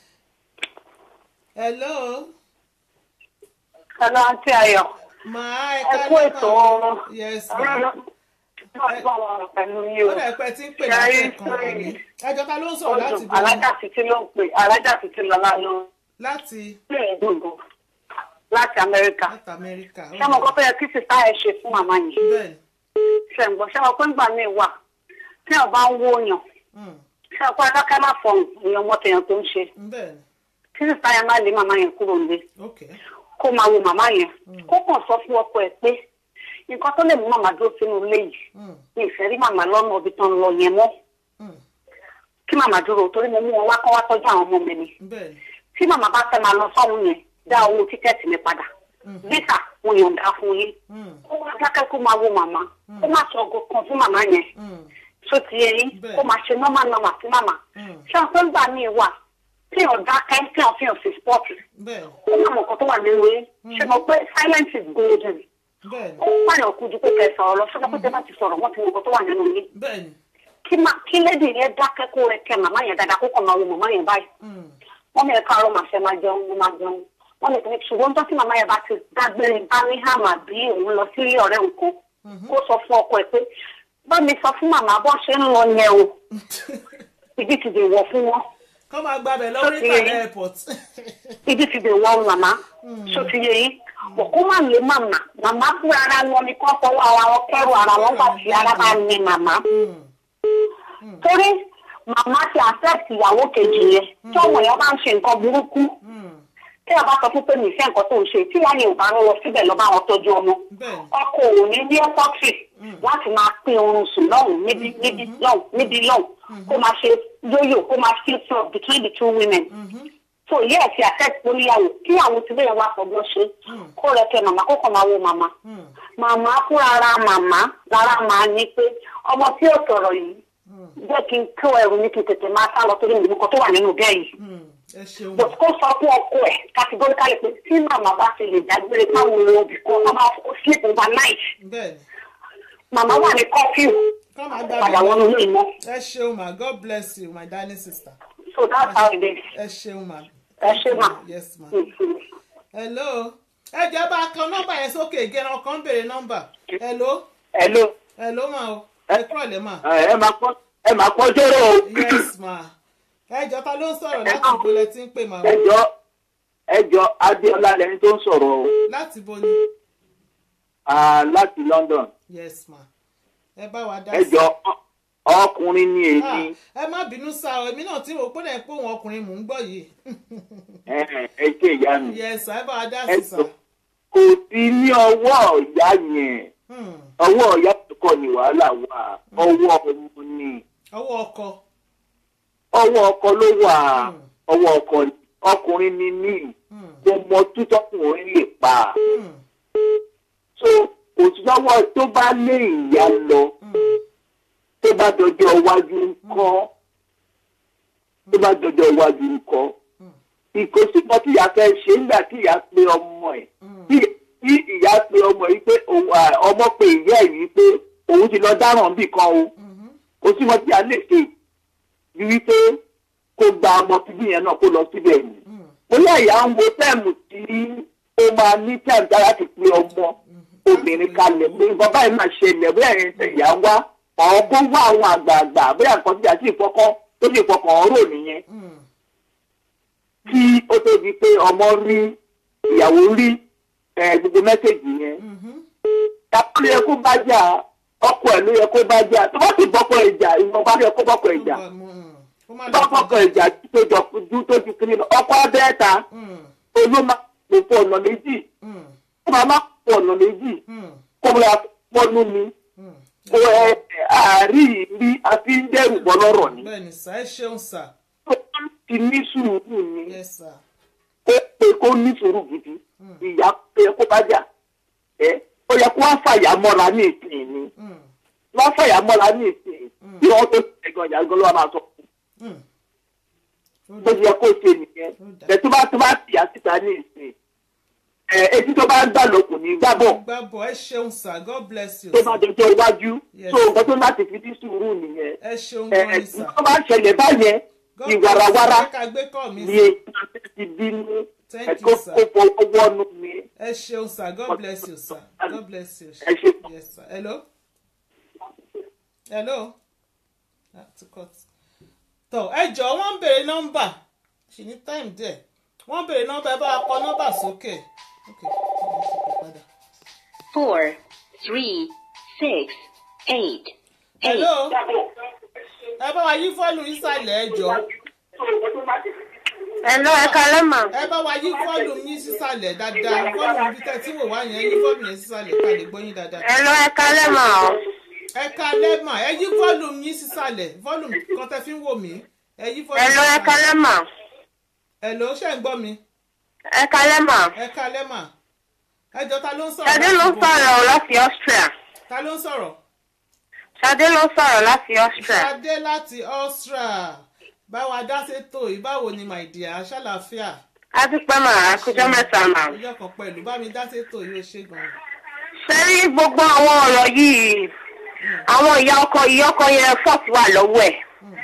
[SPEAKER 2] Hello.
[SPEAKER 3] Hello, Aunty Ayọ̀.
[SPEAKER 2] Ma ẹ
[SPEAKER 3] ká lọ ètò.
[SPEAKER 2] Yes ma.
[SPEAKER 3] Ó
[SPEAKER 2] dẹ̀ pẹ́ tí ń pè láti ẹ̀kan mi. Ẹjọ́ ta ló ń sọ̀rọ̀ láti bọ̀?
[SPEAKER 3] Alájà títí ló ń pè alájà títí lọ́la ló.
[SPEAKER 2] Láti.
[SPEAKER 3] Láti Amẹ́ríkà.
[SPEAKER 2] Láti Amẹ́ríkà.
[SPEAKER 3] Ṣé mo gbọ́ pé kí sísá ẹ ṣe fún màmá yìí?
[SPEAKER 2] Bẹ́ẹ̀ni.
[SPEAKER 3] Ṣé ń gbọ́ ṣé mo pé ńgbà míì wà tí ọ̀ bá ń wó yàn. Ṣé ọ̀pọ̀ adákẹ́ máa fọ̀hún èèyàn mọ́tẹ̀yàn tó ń ṣe?
[SPEAKER 2] Bẹ́ẹ̀ni.
[SPEAKER 3] Kí sísá yẹn má lé màmá yẹn kúrò nílé.
[SPEAKER 2] Okay.
[SPEAKER 3] Kó máa wo màmá yẹn. Kó kàn sọ fún ọkọ ẹ̀ pé nǹkan tó lè mú màmá dúró sínú ilé yìí ní ìfẹ́ rí màmá lọ́nà ibi tán lọ yẹn mọ́ kí màmá dúró torí mo mú wọn wá kọ́ wá tọ́jú àwọn ọmọ mi ni tí màmá bá fẹ́ máa lọ sọ́hún yẹn dá owó tíkẹ́ẹ̀tì mi padà bísà mo yọ̀ǹda fún yín ó wá dákẹ́ kó máa wo màmá kó má sọ ọgọ kan fún màmá yẹn tó ti yẹ yín kó máa ṣe nọ́mà nọ́mà sí màmá ṣé wọn tó ń gbà mí wà tí wọn dákẹ́ tí wọn fi hàn sí spọ́ọ̀tì ó má mọ̀ nǹkan tó wà nínú yín ṣe mọ̀ pé silence is golden ó pààyàn kú ju pé kẹsà ọ lọ sọ́dọ̀ pé tẹ́ bá ti sọ̀rọ̀ wọ́n ti mọ̀ nǹkan tó wà nínú yín kí lédè yẹn dákẹ́ kó rẹ kẹ màmá yẹn dáadáa kó kàn máa wo màmá yẹn báyìí wọ́n mi ẹ̀ka ọ̀rọ̀ màá fẹ́ máa jẹun mo máa jẹun wọ́n mi kìíní ṣùgbọ́n tó tí màmá yẹn bá ti dágbére Birmingham àbí òun lọ sí ọ̀rẹ́ nǹkan kó sọ fún ọkọ ẹ̀ pé bá mi sọ fún màmá bọ́ ṣe ń lọ yẹn o ibi ti dè wọ̀ fún wọn.
[SPEAKER 2] kọ́ máa gbàbẹ̀ lórí ìtàlẹ̀ airport.
[SPEAKER 3] ibi ti dè wọ̀ màmá ṣó ti yẹ yín kó má lè màmá màmá fún ara wọn ni kó fọwọ́ ara wọn kẹ́rù ara wọn gbà tí ara bá ní màmá. torí màmá ti accept ìyàwó kejì yẹn tí ọmọ yẹn bá ń ṣe nǹkan burúkú tí a bá sọ fún pé mi fẹ́ nǹkan tó ń ṣe tí wọ́n yẹn ò bá ń lọ síbẹ̀ lọ bá wọn tọ́jú ọmọ ọkọ ò ní ní ẹ́pọ́tì láti máa pín oorun sùn lọ́hùn níbi níbi lọ́hùn níbi lọ́hùn kó máa ṣe yóyò kó máa feel so between the two women. So yes, he accept lóríyàwó kí àwọn tí bẹ́ẹ̀ wá fọgbọ́n ṣe kó rẹ kẹ màmá kó kàn máa wo màmá màmá fún ara màmá lára màá ní pé ọmọ tí ó sọ̀rọ̀ yìí jẹ́ kí n kó ẹrù ní kí n tètè máa sá lọ torí nǹkan tó wà nínú bẹ́ẹ̀ yìí but kó sọ fún ọkọ ẹ̀ categorically pé tí màmá bá ti lè dágbére káwọn ohun òbí kan ká máa sleep overnight màmá wà ní curfew padà wọnú ilé mọ́.
[SPEAKER 2] ẹ ṣeun ma God bless you my darling sister.
[SPEAKER 3] So that's how it is.
[SPEAKER 2] ẹ ṣeun ma.
[SPEAKER 3] ẹ ṣe ma.
[SPEAKER 2] Yes ma. Hello. ẹ jẹ́ bá a kan nọ́mbà yẹn sókè gẹ́ran kan béèrè nọ́mbà. Hello.
[SPEAKER 5] Hello.
[SPEAKER 2] Hello ma o. ẹ kúrò lẹ́ ma.
[SPEAKER 5] ẹ máa pọ́ ẹ máa pọ́ jọ́rọ̀ o.
[SPEAKER 2] Yes ma. ẹ jọ ta ló ń sọ̀rọ̀ láti ibo lẹ ti ń pè ma.
[SPEAKER 5] ẹ jọ ẹ jọ Adéọlá lẹni tó ń sọ̀rọ̀ o.
[SPEAKER 2] láti bo ni.
[SPEAKER 5] láti London.
[SPEAKER 2] Yes ma. ẹ bá wa dá
[SPEAKER 5] sí. ẹ jọ ọkùnrin ni èmi.
[SPEAKER 2] ẹ má bínú sá o èmi náà tí mo pọ́nà pé òun ọkùnrin mò ń gbọ́ yìí.
[SPEAKER 5] ẹ ẹ ṣe ìyá mi.
[SPEAKER 2] yes ẹ bá wa dá sí sá.
[SPEAKER 5] kò sí ní ọwọ́ ìyá yẹn ọwọ́ ìyá kọ́ ni wàhálà wà ọwọ́ ọmọ ni.
[SPEAKER 2] ọwọ́ ọkọ.
[SPEAKER 5] ọwọ́ ọkọ ló wà ọwọ́ ọkọ ọkùnrin ni ní kò mọ tútọ́kùnrin lè pa. so òtítọ́wọ́ tó bá lé ìyá lọ tó bá dọjọ́ iwájú ńkọ́ tó bá dọjọ́ iwájú ńkọ́ ìkòsíkọ́ tí ìyá fẹ́ ṣe nígbà tí ìyá pé ọmọ ẹ̀ tí ìyá pé ọmọ yìí pé ọmọ pé ìyá ẹ̀ yìí pé òun ti lọ dáràn bì kan o kò sí wọn tí a lè ṣe ju wípé kó gba ọmọ síbí yẹn náà kó lọ síbẹ̀ yìí bóyá ìyá ń wo tẹ́ẹ̀mù tí ó máa ní tẹ́ẹ̀mù tára ti pé ọmọ obìnrin kalẹ̀ pé bàbá yìí máa ṣẹlẹ̀ bóyá ìyá wá àwọn kó wá àwọn àgbààgbà bóyá nǹkan tí a sì fọkàn tó sì fọkàn ọ̀rọ̀ nìyẹn kí ó tó di pé ọmọ rí ìyàwó rí gbogbo mẹ́sẹ̀gì yẹn tàbí ló yẹ kó bá jà ọkọ ẹ̀ ló yẹ kó bá jà tó bá sì bọ́kọ ìjà ìwọ̀n bá yẹ kó bọ́kọ ìjà bá bọ́kọ ìjà tó jọ ju tó ti kiri ọkọ abẹ́ẹ̀ta olóma kò fọ ọ̀nà méjì kó máa má fọ ọ̀nà méjì kó máa pọ́nú mi kó ẹ àárí rí àfi ń dẹ́rù bọ́ lọ́rọ̀ ni.
[SPEAKER 2] bẹ́ẹ̀ni sá ẹ ṣeun sá.
[SPEAKER 5] ti ní sùúrù ni.
[SPEAKER 2] Yes, sir.
[SPEAKER 5] Ó pé kó ní sùúrù gidi. Ìyá pé kó bá jà. Ẹ ó yẹ kó wá fàyà mọ́ra ní ìsìn ni. Wọ́n fàyà mọ́ra ní ìsìn. Bí wọ́n tó ṣe gan ìyá gan ló wà máa sọ. Bó ti yẹ kó ṣe nìyẹn. Bẹ́ẹ̀ tó bá tó bá tìyà síta ní ìsìn. Etí tó bá gbà lókun ní gbàbọ̀.
[SPEAKER 2] Gbàbọ̀ ẹ ṣeun sir, God bless you.
[SPEAKER 5] Tó bá dọjọ́ iwájú. So nǹkan tó láti fi ní sùúrù nìyẹn.
[SPEAKER 2] Ẹ ṣeun gan ni sir.
[SPEAKER 5] Tó bá ṣẹlẹ̀ báyẹn. Ìwàràwàrà ni èyí ti bínú ẹ̀kọ́ kó fọwọ́ nù mí.
[SPEAKER 2] Ẹ ṣeun sir, God bless you sir, God bless you.
[SPEAKER 5] Ẹ ṣe.
[SPEAKER 2] Yes sir. Hello. Hello. Tọ́ ẹ jọ wọ́n ń béèrè nọ́mbà ṣì ní time díẹ̀ wọ́n ń béèrè nọ́mbà ẹ bá kọ nọ́mbà sókè.
[SPEAKER 4] Four, three, six, eight, eight.
[SPEAKER 2] Hello. Ẹ bá wa yí fọ́ọ̀lù ìsàlẹ̀ ẹ jọ.
[SPEAKER 3] Hello, ẹ kálẹ́ mà.
[SPEAKER 2] Ẹ bá wa yí fọ́ọ̀lù yín sísàlẹ̀ dáadáa. Fọ́ọ̀lù ibi tẹ́ tí wò wá yẹn yí fọ́ọ̀lù yẹn sísàlẹ̀ ká lè gbọ́ yín dáadáa.
[SPEAKER 3] Hello, ẹ kálẹ́ mà o.
[SPEAKER 2] Ẹ kálẹ́ mà. Ẹ yí fọ́ọ̀lù yín sísàlẹ̀. Fọ́ọ̀lù kan tẹ́ fi ń wò mí. Ẹ yí fọ́ọ̀lù.
[SPEAKER 3] Hello, ẹ kálẹ́ mà.
[SPEAKER 2] Hello, ṣé ń gbọ́ mi?
[SPEAKER 3] Ẹ kálẹ́ mà.
[SPEAKER 2] Ẹ kálẹ́ mà. Ẹ jọ ta ló ń sọ̀rọ̀?
[SPEAKER 3] Ṣadé ló ń sọ̀rọ̀ láti Austria.
[SPEAKER 2] Ta ló ń sọ̀rọ̀?
[SPEAKER 3] Ṣadé ló ń sọ̀rọ̀ láti Austria.
[SPEAKER 2] Ṣadé láti Austria. Báwa dá sétò ìbáwo ni my dear ṣàlàáfíà.
[SPEAKER 3] A ti pẹ́ mà àkójọ mẹ́ta mà.
[SPEAKER 2] Ọjọ́ kan pẹ̀lú bá mi dá sétò yóò ṣe gan-an.
[SPEAKER 3] Ṣé rí gbogbo àwọn ọ̀rọ̀ yìí? Àwọn ìyá ọkọ ìyá ọkọ yẹn fọ́ọ̀tì wà lọ́wọ́ ẹ̀.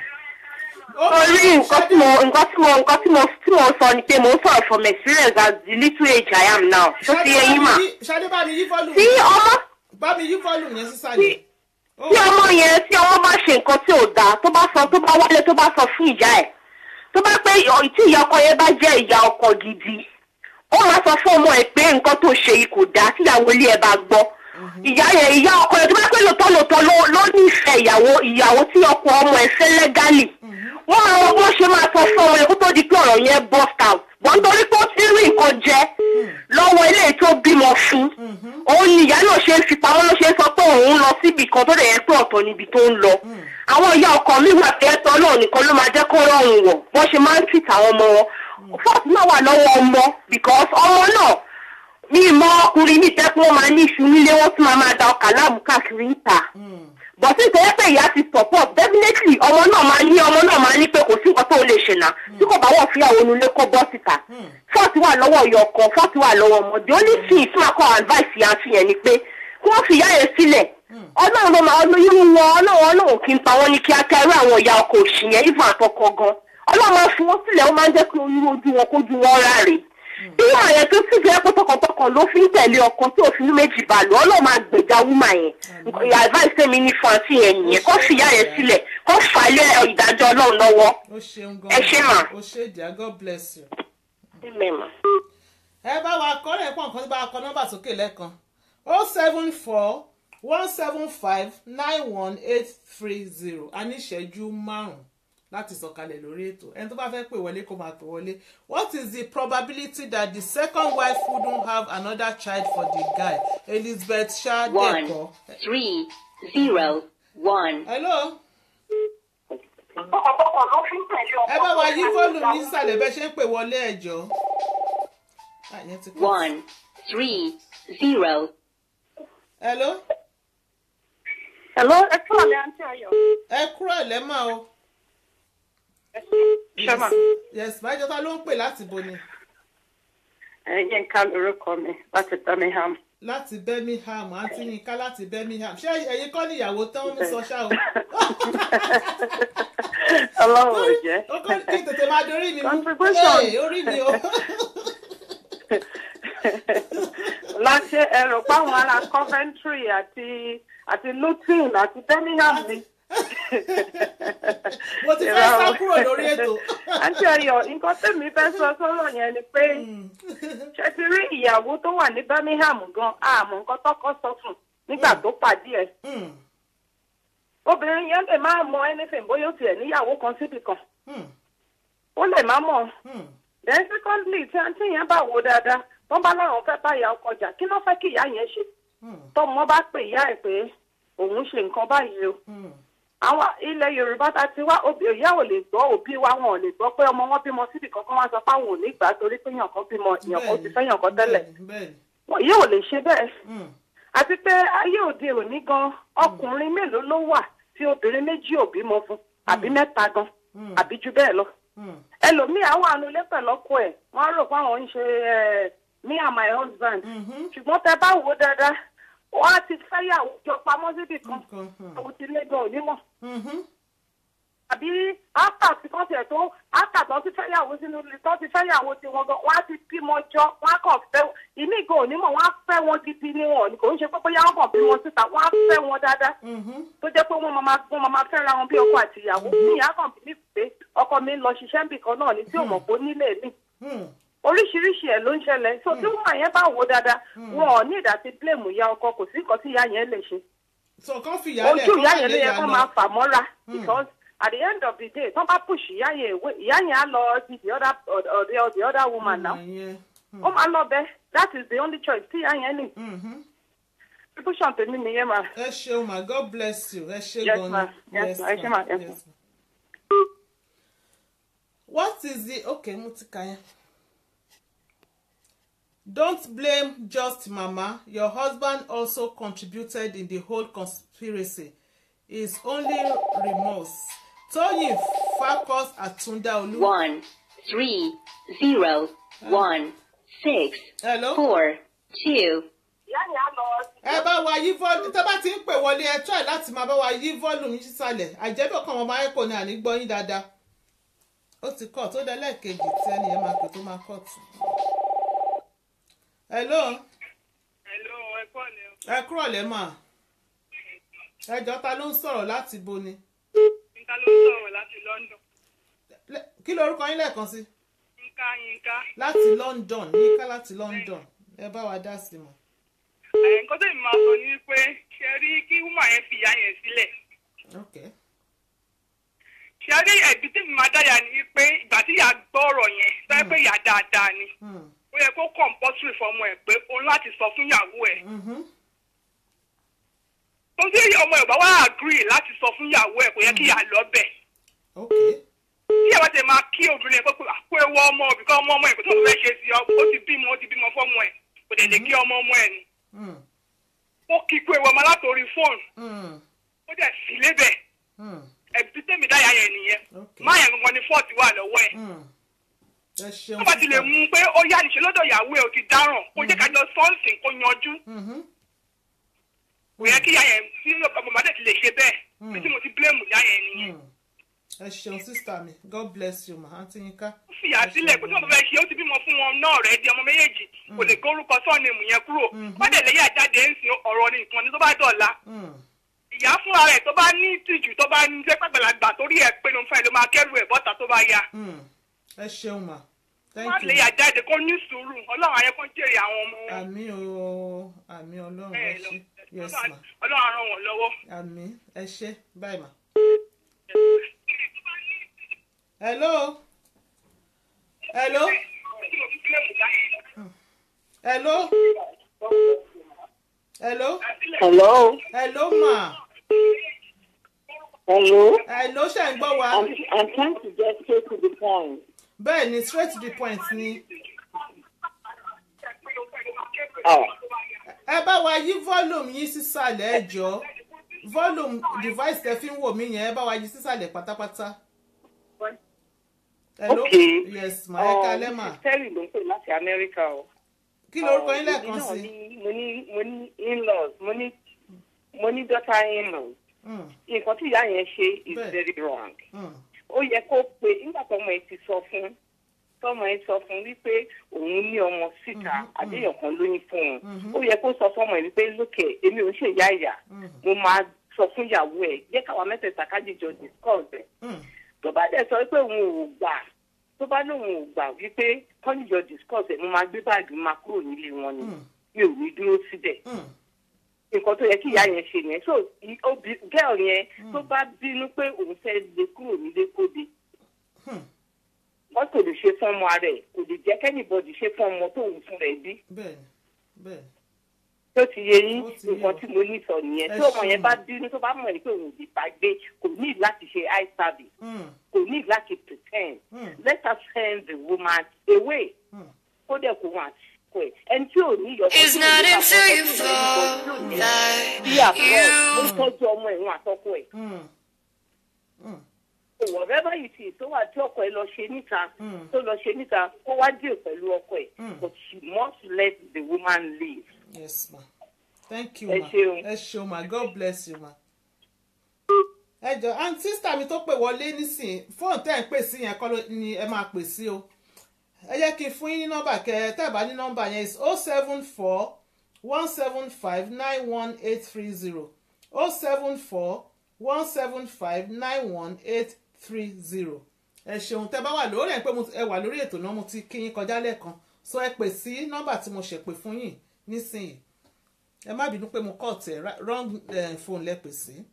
[SPEAKER 3] Orí nǹkan tí mo nǹkan tí mo nǹkan tí mo tí mo sọ ni pé mo ń sọ̀rọ̀ from experience as the little age I am now. Ṣé ti yẹ yín mà?
[SPEAKER 2] Ṣadé bá mi yí fọ́ọ̀lù.
[SPEAKER 3] Tí ọmọ.
[SPEAKER 2] Bá mi yí fọ́ọ̀lù yẹn sísàlẹ̀.
[SPEAKER 3] Tí ọmọ yẹn tí ọmọ bá ṣe nǹkan tí ò dáa tó bá sọ tó bá wálé tó bá sọ fún ìyá ẹ̀ tó bá pé tí ìyá ọkọ yẹn bá jẹ́ ìyá ọkọ gidi ó máa sọ fún ọmọ ẹ̀ pé nǹkan tó ṣe yìí kò dáa tí ìyàwó ilé ẹ̀ bá gbọ́ ìyá yẹn ìyá ọkọ yẹn tó bá pé lóòótọ́ lóòótọ́ ló nífẹ̀ẹ́ ìyàwó ìyàwó tí ọkọ ọmọ ẹ̀ fẹ́ lẹ́gálì wọ́n máa wọ́n bó ṣe máa sọ fún ọmọ yẹn kó tó di pé ọ̀rọ̀ yẹn burst out wọ́n torí pé ó ti rí nǹkan jẹ lọ́wọ́ ilé tó bímọ fún òun ni ìyá náà ṣe ń fi pamọ́ ló ṣe ń sọ pé òun lọ síbi kan tó lè yẹ pé ọ̀tọ̀ níbi tó ń lọ àwọn ìyá ọkọ mi wà pé ẹ̀tọ́ náà nìkan ló máa jẹ́ kó rọrùn wọ̀ wọ́n ṣe máa ń tìt àwọn ọmọ wọn fọ́ọ̀tì náà wà lọ́wọ́ ọmọ because ọmọ náà mi mọ ọkùnrin ní ìtẹ́ pé wọ́n máa ní iṣu nílé wọ́n tún máa máa da ọkà láàmú káàkiri níta but tí ìtẹ́yẹ́ pé ìyá ti support definitely ọmọ náà máa ní ọmọ náà máa ní pé kò sí nǹkan tó lè ṣe náà tí kò bá wọ̀ fún ìyàwó onúlé kó bọ́ síta fọ́ọ̀tì wà lọ́wọ́ ìyá ọkọ fọ́ọ̀tì wà lọ́wọ́ ọmọ the only thing tí wọ́n kọ́ advice yà fi yẹn ni pé kí wọ́n fi ìyá yẹn sílẹ̀ ọlọ́run ló máa irú wọn ọlọ́run ọlọ́run kì í pa wọ́n ní kíákíá irú àwọn ìyá ọkọ òṣì yẹn even àtọkọ gan ọlọ́run máa fi wọ́n sílẹ̀ ó máa ń jẹ́ kí irú ojú wọn kójú wọn ráre irú àyẹ̀ tó sì jẹ́ pé tọkàntọkàn ló fi ń tẹ̀lé ọkọ tí òfin méjì bá lọ ọlọ́run máa gbèjà wúmà yẹn ìyá advice tèmi ní fún àǹtí yẹn nìyẹn kó fi ìyá yẹn sílẹ̀ kó fà á lé ìdájọ́ ọlọ́run lọ́wọ́ ẹ ṣé mà.
[SPEAKER 2] ó ṣe dìá God bless you.
[SPEAKER 3] Amen.
[SPEAKER 2] ẹ bá wa kọ́ lẹ́ẹ̀kan kan tí bá wa kọ nọ́mbà sókè lẹ́ẹ̀kan oh seven four one seven five nine one eight three zero a ní ìṣẹ́jú márùn-ún láti sọ̀kalẹ̀ lórí ètò ẹni tó bá fẹ́ pè wọlé kó máa pè wọlé. What is the probability that the second wife wouldn't have another child for the guy? Elizabeth Shadeko.
[SPEAKER 4] One, three, zero, one.
[SPEAKER 2] Hello. ẹ bá wa yí fóònù ní ìsàlẹ̀ bẹ́ẹ̀ ṣe ń pè wọlé ẹ̀jọ́.
[SPEAKER 4] One, three, zero.
[SPEAKER 2] Hello.
[SPEAKER 3] Hello, ẹ kúrò lẹ́ àǹtí Ayọ̀.
[SPEAKER 2] Ẹ kúrò lẹ́mà o.
[SPEAKER 3] Ṣọ́mà.
[SPEAKER 2] Yes, bájọ́ ta ló ń pè láti bo ni?
[SPEAKER 3] Yínká lorúkọ mi láti Birmingham.
[SPEAKER 2] Láti Birmingham, àǹtí Yínká láti Birmingham. Ṣé ẹ̀yin kọ́ ni ìyàwó tán ń sọ ṣá o?
[SPEAKER 3] Ọlọ́run ò jẹ́.
[SPEAKER 2] Ó kọ́ kí tètè máa dorí mi mú.
[SPEAKER 3] Contribution.
[SPEAKER 2] Ee, orí mi o.
[SPEAKER 3] Láti ẹ̀rọ páwọn ará Coventry àti àti Luton àti Birmingham ni.
[SPEAKER 2] Mo ti fẹ́ sá kúrò lórí ètò.
[SPEAKER 3] Àǹtí Ayọ̀, nǹkan tèmi fẹ́ sọ sọ́rọ̀ yẹn ni pé ṣe ti rí ìyàwó tó wà ní Birmingham gan àmọ́ nǹkan tọ́kọ sọ fún nígbà tó pàdé ẹ̀. Obìnrin yẹn lè má mọ anything bóyá ó tiẹ̀ níyàwó kan síbì kan. Ó lè má mọ̀. Then secondly, tí àǹtí yẹn bá wò dáadáa, wọ́n bá láwọn fẹ́ bá ìyá ọkọ jà, kí ló fẹ́ kí ìyá yẹn ṣe? Tọ́mọ bá pè ìyá ẹ̀ pé òun ṣe nǹkan báyìí o.
[SPEAKER 6] àwọn ilẹ̀ Yorùbá ta ti wá ìyá ò lè gbọ́ òbí wa wọn ò lè gbọ́ pé ọmọ wọn bímọ síbi kankan wá sọ pé àwọn ò ní gbà torí pé èèyàn kan bímọ èèyàn kan ti fẹ́ èèyàn kan tẹ́lẹ̀ ìyá ò lè ṣe bẹ́ẹ̀ àti pé ayé òde òní gan ọkùnrin mélòó ló wà tí obìnrin méjì ò bímọ fún àbí mẹ́ta gan àbí jù bẹ́ẹ̀ lọ ẹlòmíì àwọn ànulẹ pẹ̀lọ́kọ ẹ̀ wọ́n rò pé àwọn ń ṣe me and my husband ṣùgbọ́n tẹ bá wò dáadáa wọ́n á ti fẹ́yàwó jọ pamọ́ síbì kan àwọn ti lé gan onímọ̀ àbí ápà tí wọ́n tiẹ̀ tó ápà tó ti fẹ́yàwó sínú ilé tó ti fẹ́yàwó tí wọ́n gan wọ́n á ti bímọ jọ wọ́n á kàn fẹ́ ìmí gan onímọ̀ wọ́n á fẹ́ wọn gidi ní wọn kò ń ṣe pé bóyá wọ́n kàn bí wọn síta wọ́n á fẹ́ wọn dáadáa tó jẹ́ pé wọ́n máa fẹ́ra wọn bí ọkọ àti ìyàwó ní ìyá kan bí pé ọkọ mi ń lọ ṣiṣẹ́ níbì kan náà ní tí ò mọ̀ pé ó nílé mi oríṣiríṣi ẹ̀ ló ń ṣẹlẹ̀ so tí wọ́n yẹn bá wò dáadáa wọn ò ní ìdásí blame ìyá ọkọ kò sí nǹkan tí ìyá yẹn lè ṣe ojú ìyá yẹn ló yẹ kó máa fà mọ́ra because at the end of the day tán bá push ìyá yẹn ìwé ìyá yẹn á lọ di the other or the, or the other woman now ó máa lọ bẹ́ẹ̀ that is the only choice tí ìyá yẹn ní. Pípúṣàn tèmi nìyẹn ma.
[SPEAKER 2] ẹ ṣeun ma God bless you ẹ ṣe
[SPEAKER 6] yes
[SPEAKER 2] gan
[SPEAKER 6] ma
[SPEAKER 2] ni
[SPEAKER 6] yes ma ẹ ṣe ma yes ma.
[SPEAKER 2] What is the okay mo ti kà yẹn. Don't blame just mama. Your husband also contributed in the whole conspiracy. It's only remorse. Toyin Fakos Atundaolu.
[SPEAKER 4] One, three, zero, one, six,
[SPEAKER 2] Hello?
[SPEAKER 4] four, two.
[SPEAKER 2] Ẹ bá wa yí volume tẹ́ bá ti ń pè wọlé ẹ try láti máa bá wa yí volume yín sísàlẹ̀ àjẹ́bẹ̀ kan ọmọ ayẹ́kọ̀ọ́ ni àní gbọ́ yín dáadáa. Ó ti kọ̀ tó dé lẹ́ẹ̀kejì tí ẹni yẹn máa pè tó máa kọ̀ tù. Hello.
[SPEAKER 7] Hello, ẹ kúrọ̀lẹ́.
[SPEAKER 2] Ẹ kúrọ̀lẹ́ mà. Ẹjọ́ ta ló ń sọ̀rọ̀ láti bo ni?
[SPEAKER 7] Yínká ló ń sọ̀rọ̀ láti London.
[SPEAKER 2] Kí lorúkọ yín lẹ́ẹ̀kan sí?
[SPEAKER 7] Yínká Yínká.
[SPEAKER 2] Láti London, Yínká láti London. Ẹ bá wa dá sí mọ́.
[SPEAKER 7] Nǹkan tó máa sọ ni pé ṣe rí kí wúmà yẹn fi ìyá yẹn sílẹ̀.
[SPEAKER 2] Okay.
[SPEAKER 7] Ṣe rí ẹ̀bí tí mi máa dáyà ni pé ìgbà tí ìyá gbọ́ ọ̀rọ̀ yẹn sọ pé ìyá dáadáa ni. Ó yẹ kó compulsory fọmọ ẹ̀ pé òun láti sọ fún ìyàwó ẹ̀. Tó tí ọmọ Yorùbá wá agree láti sọ fún ìyàwó ẹ̀ kò yẹ kí ìyá lọ bẹ̀. Tí ìyàwó tẹ máa kí obìnrin ẹ̀ pé kó ewu ọmọ òbí kan ọmọ ọmọ ẹ̀ kó tó fẹ́ ṣe sí ọ ó ti bímọ ó ti bímọ fọ́mọ ẹ̀ kò dẹ̀ lè kí ọmọ ọmọ ẹ̀ ni. Ó kí kó ewu ọmọ látòrí fóònù. Ó dẹ̀ sí lébẹ̀. Ẹ̀bí tèmi dáyà yẹn nìyẹn. Máa yẹn gangan ni fọ́ọ̀tì wà lọ́wọ́ ẹ̀. Tó bá ti lè mú un pé ó yá níṣẹ́ lọ́dọ̀ ìyàwó ẹ̀ ò ti dáràn kó jẹ́ kájọ sọ́ọ̀sìn kó yanjú. Kò yẹ kí ìyá yẹn tí ọmọ dẹ̀ ti lè ṣe bẹ́ẹ̀ bí tí mo ti blame ìyá yẹn nìyẹn.
[SPEAKER 2] Ẹ ṣeun sísítà mi God bless you ma àǹtí Yínká.
[SPEAKER 7] Ó fìyà sílẹ̀ kó tí wọ́n fẹ́ ṣe ó ti bímọ fún wọn náà rẹ̀ di ọmọ méjèèjì kò lè gbórúkọ sọ́ọ̀nìmù yẹn kúrò. Wọ́n dẹ̀ lẹ́yìn àjáde ń sin ọ̀rọ̀ ní nǹkan ní tó bá dọ̀la. Ìyá fúnra rẹ̀ tó bá ní ìtìjú tó bá ní jẹ́ pàgbàlagbà torí ẹ̀ pé ló ń fẹ́ ló máa kẹ́rù ẹ̀ bọ́ta tó bá yá.
[SPEAKER 2] Ẹ ṣeun ma.
[SPEAKER 7] Wọ́n lè yà jáde kó ní sùúrù Ọlọ́run ayé kó jèrè àwọn ọmọ wọn.
[SPEAKER 2] Àmín o àmín Ọlọ́run ẹ ṣé yes ma.
[SPEAKER 7] Ọlọ́run á ràn wọ́n lọ́wọ́.
[SPEAKER 2] Àmín ẹ ṣé bye ma. Hello. Hello. Hello. Hello.
[SPEAKER 3] Hello.
[SPEAKER 2] Hello ma.
[SPEAKER 3] Hello.
[SPEAKER 2] Hello ṣé ń gbọ́ wa.
[SPEAKER 3] I'm, I'm trying to get straight to the point.
[SPEAKER 2] Bẹ́ẹ̀ ni straight to the point ni.
[SPEAKER 3] Oh.
[SPEAKER 2] Ẹ bá wa yí volume yín sísàlẹ̀ ẹ jọ̀ọ́. Volume device tẹ́ fi ń wò mí yẹn ẹ bá wa yí sísàlẹ̀ pátápátá. Hello?
[SPEAKER 3] Okay.
[SPEAKER 2] Yes ma ẹ kalẹ́ ma.
[SPEAKER 3] Terry ló ń pè láti Amẹ́ríkà o.
[SPEAKER 2] Kí lorúkọ yín lẹ́ẹ̀kan sí?
[SPEAKER 3] Mo ní mo ní in-laws mo ní mo ní daughter in-laws. Nǹkan tí ìyá yẹn ṣe is very wrong. Ó yẹ kó pe nígbà tọ́mọ ẹ ti sọ fún tọ́mọ ẹ sọ fún wípé òun ní ọmọ síta àdéhùn kan lóyún fún un. Ó yẹ kó sọ fọ́mọ ẹ wípé lókè èmi ò ń ṣe ìyá ìyá mo máa sọ fún ìyàwó ẹ jẹ́ káwa mẹ́tẹ̀ẹ̀ta kájíjọ discuss ẹ̀. Tó bá dẹ̀ sọ pé òun ò gbà tó bá lóun ò gbà wípé kájíjọ discuss ẹ̀ mo máa gbé báàgì máa kúrò nílé wọn ni mi ò ní dúró síbẹ̀. Nǹkan tó yẹ kí ìyá yẹn ṣe yẹn so girl yẹn tó bá bínú pé òun fẹ́ lè kúrò nílé kóde wọ́n kò lè ṣe fún ọmọ rẹ̀ kò lè jẹ́ kẹ́nìbọ̀dì ṣe fún ọmọ tó ń fún rẹ̀ bí.
[SPEAKER 2] Bẹ́ẹ̀ni bẹ́ẹ̀ni.
[SPEAKER 3] tó ti yé yín nǹkan tí mo ní sọ nìyẹn tí ọmọ yẹn bá bínú tó bá mọ̀ ní pé òun ò lè bá gbé kò ní láti ṣe eye service kò ní láti pretend let us send the woman away kó dẹ̀ kó wọn àti kó ẹ̀ ẹni tí ò ní ìyọ̀kọ́
[SPEAKER 1] It's not until you fall that
[SPEAKER 3] bí àpò ó
[SPEAKER 1] you
[SPEAKER 3] tọ́jú ọmọ ẹ̀wọ̀n àtọ́kọ ẹ̀. whatever it is tó wà tí ọkọ ẹ̀ lọ ṣe níta tó lọ ṣe níta kó wá dé pẹ̀lú ọkọ ẹ̀ but she must let the woman live.
[SPEAKER 2] Yes, ma. Thank you, ma.
[SPEAKER 3] Ẹ ṣeun.
[SPEAKER 2] Ẹ ṣeun, ma. God bless you, ma. Ẹ jọ, and sister mi tó pè wọlé nísìn, fóònù tẹ́ ẹ̀ ń pè sí yẹn kọ́ ló ni ẹ máa pè sí o. Ẹ jẹ́ kí n fún yín ní nọ́mbà kẹ, tẹ́ ẹ̀ bá ní nọ́mbà yẹn is oh seven four one seven five nine one eight three zero oh seven four one seven five nine one eight three zero. Ẹ ṣeun tẹ́ bá wà lórí ẹ̀ pé ẹ wà lórí ètò náà mo ti kí yín kọjá lẹ́ẹ̀kan. So ẹ pè sí nọ́mbà tí mo ṣe pè fún yín nísìnyí. Ẹ má bínú pé mo kọ́ tẹ̀ wrong uh, phone lẹ pè sí.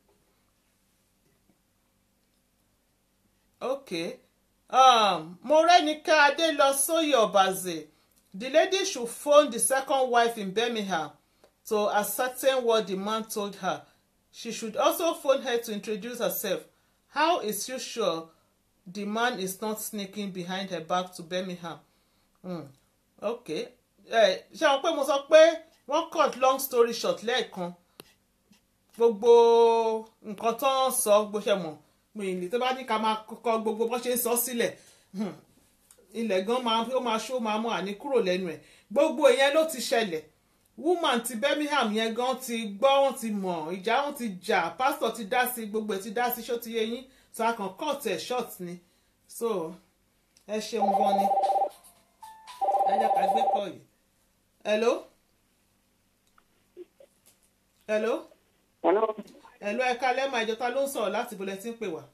[SPEAKER 2] Okay. Um, Morenika Adelosoye Obaze. The lady should phone the second wife in Birmingham to ascertain what the man told her. She should also phone her to introduce herself. How is she sure the man is not sneaking behind her back to Birmingham? Mm. Okay. Ṣé àwọn pé mo sọ pé wọ́n cut long story short lẹ́ẹ̀kan gbogbo nǹkan tó ń sọ bó ṣe mọ̀ ìlú tó bá ní ká máa kọ gbogbo bó ṣe ń sọ sílẹ̀ ilẹ̀ gan máa ó máa ṣó máa mú àní kúrò lẹ́nu ẹ̀ gbogbo ìyẹn ló ti ṣẹlẹ̀ woman ti Birmingham yẹn gan ti gbọ́ wọ́n ti mọ̀ ìjà wọn ti jà pastor ti dá sí gbogbo ẹ̀ ti dá sí ṣó ti yé yín so a kàn cut ẹ̀ short ni so ẹ ṣeun gan ni ẹ jẹ́ ká gbé kọ́ yìí hello hello
[SPEAKER 3] hello
[SPEAKER 2] hello ẹ kálẹ́ máa ìjọta ló ń sọ̀rọ̀ láti bolẹ̀ tí ń pè wá.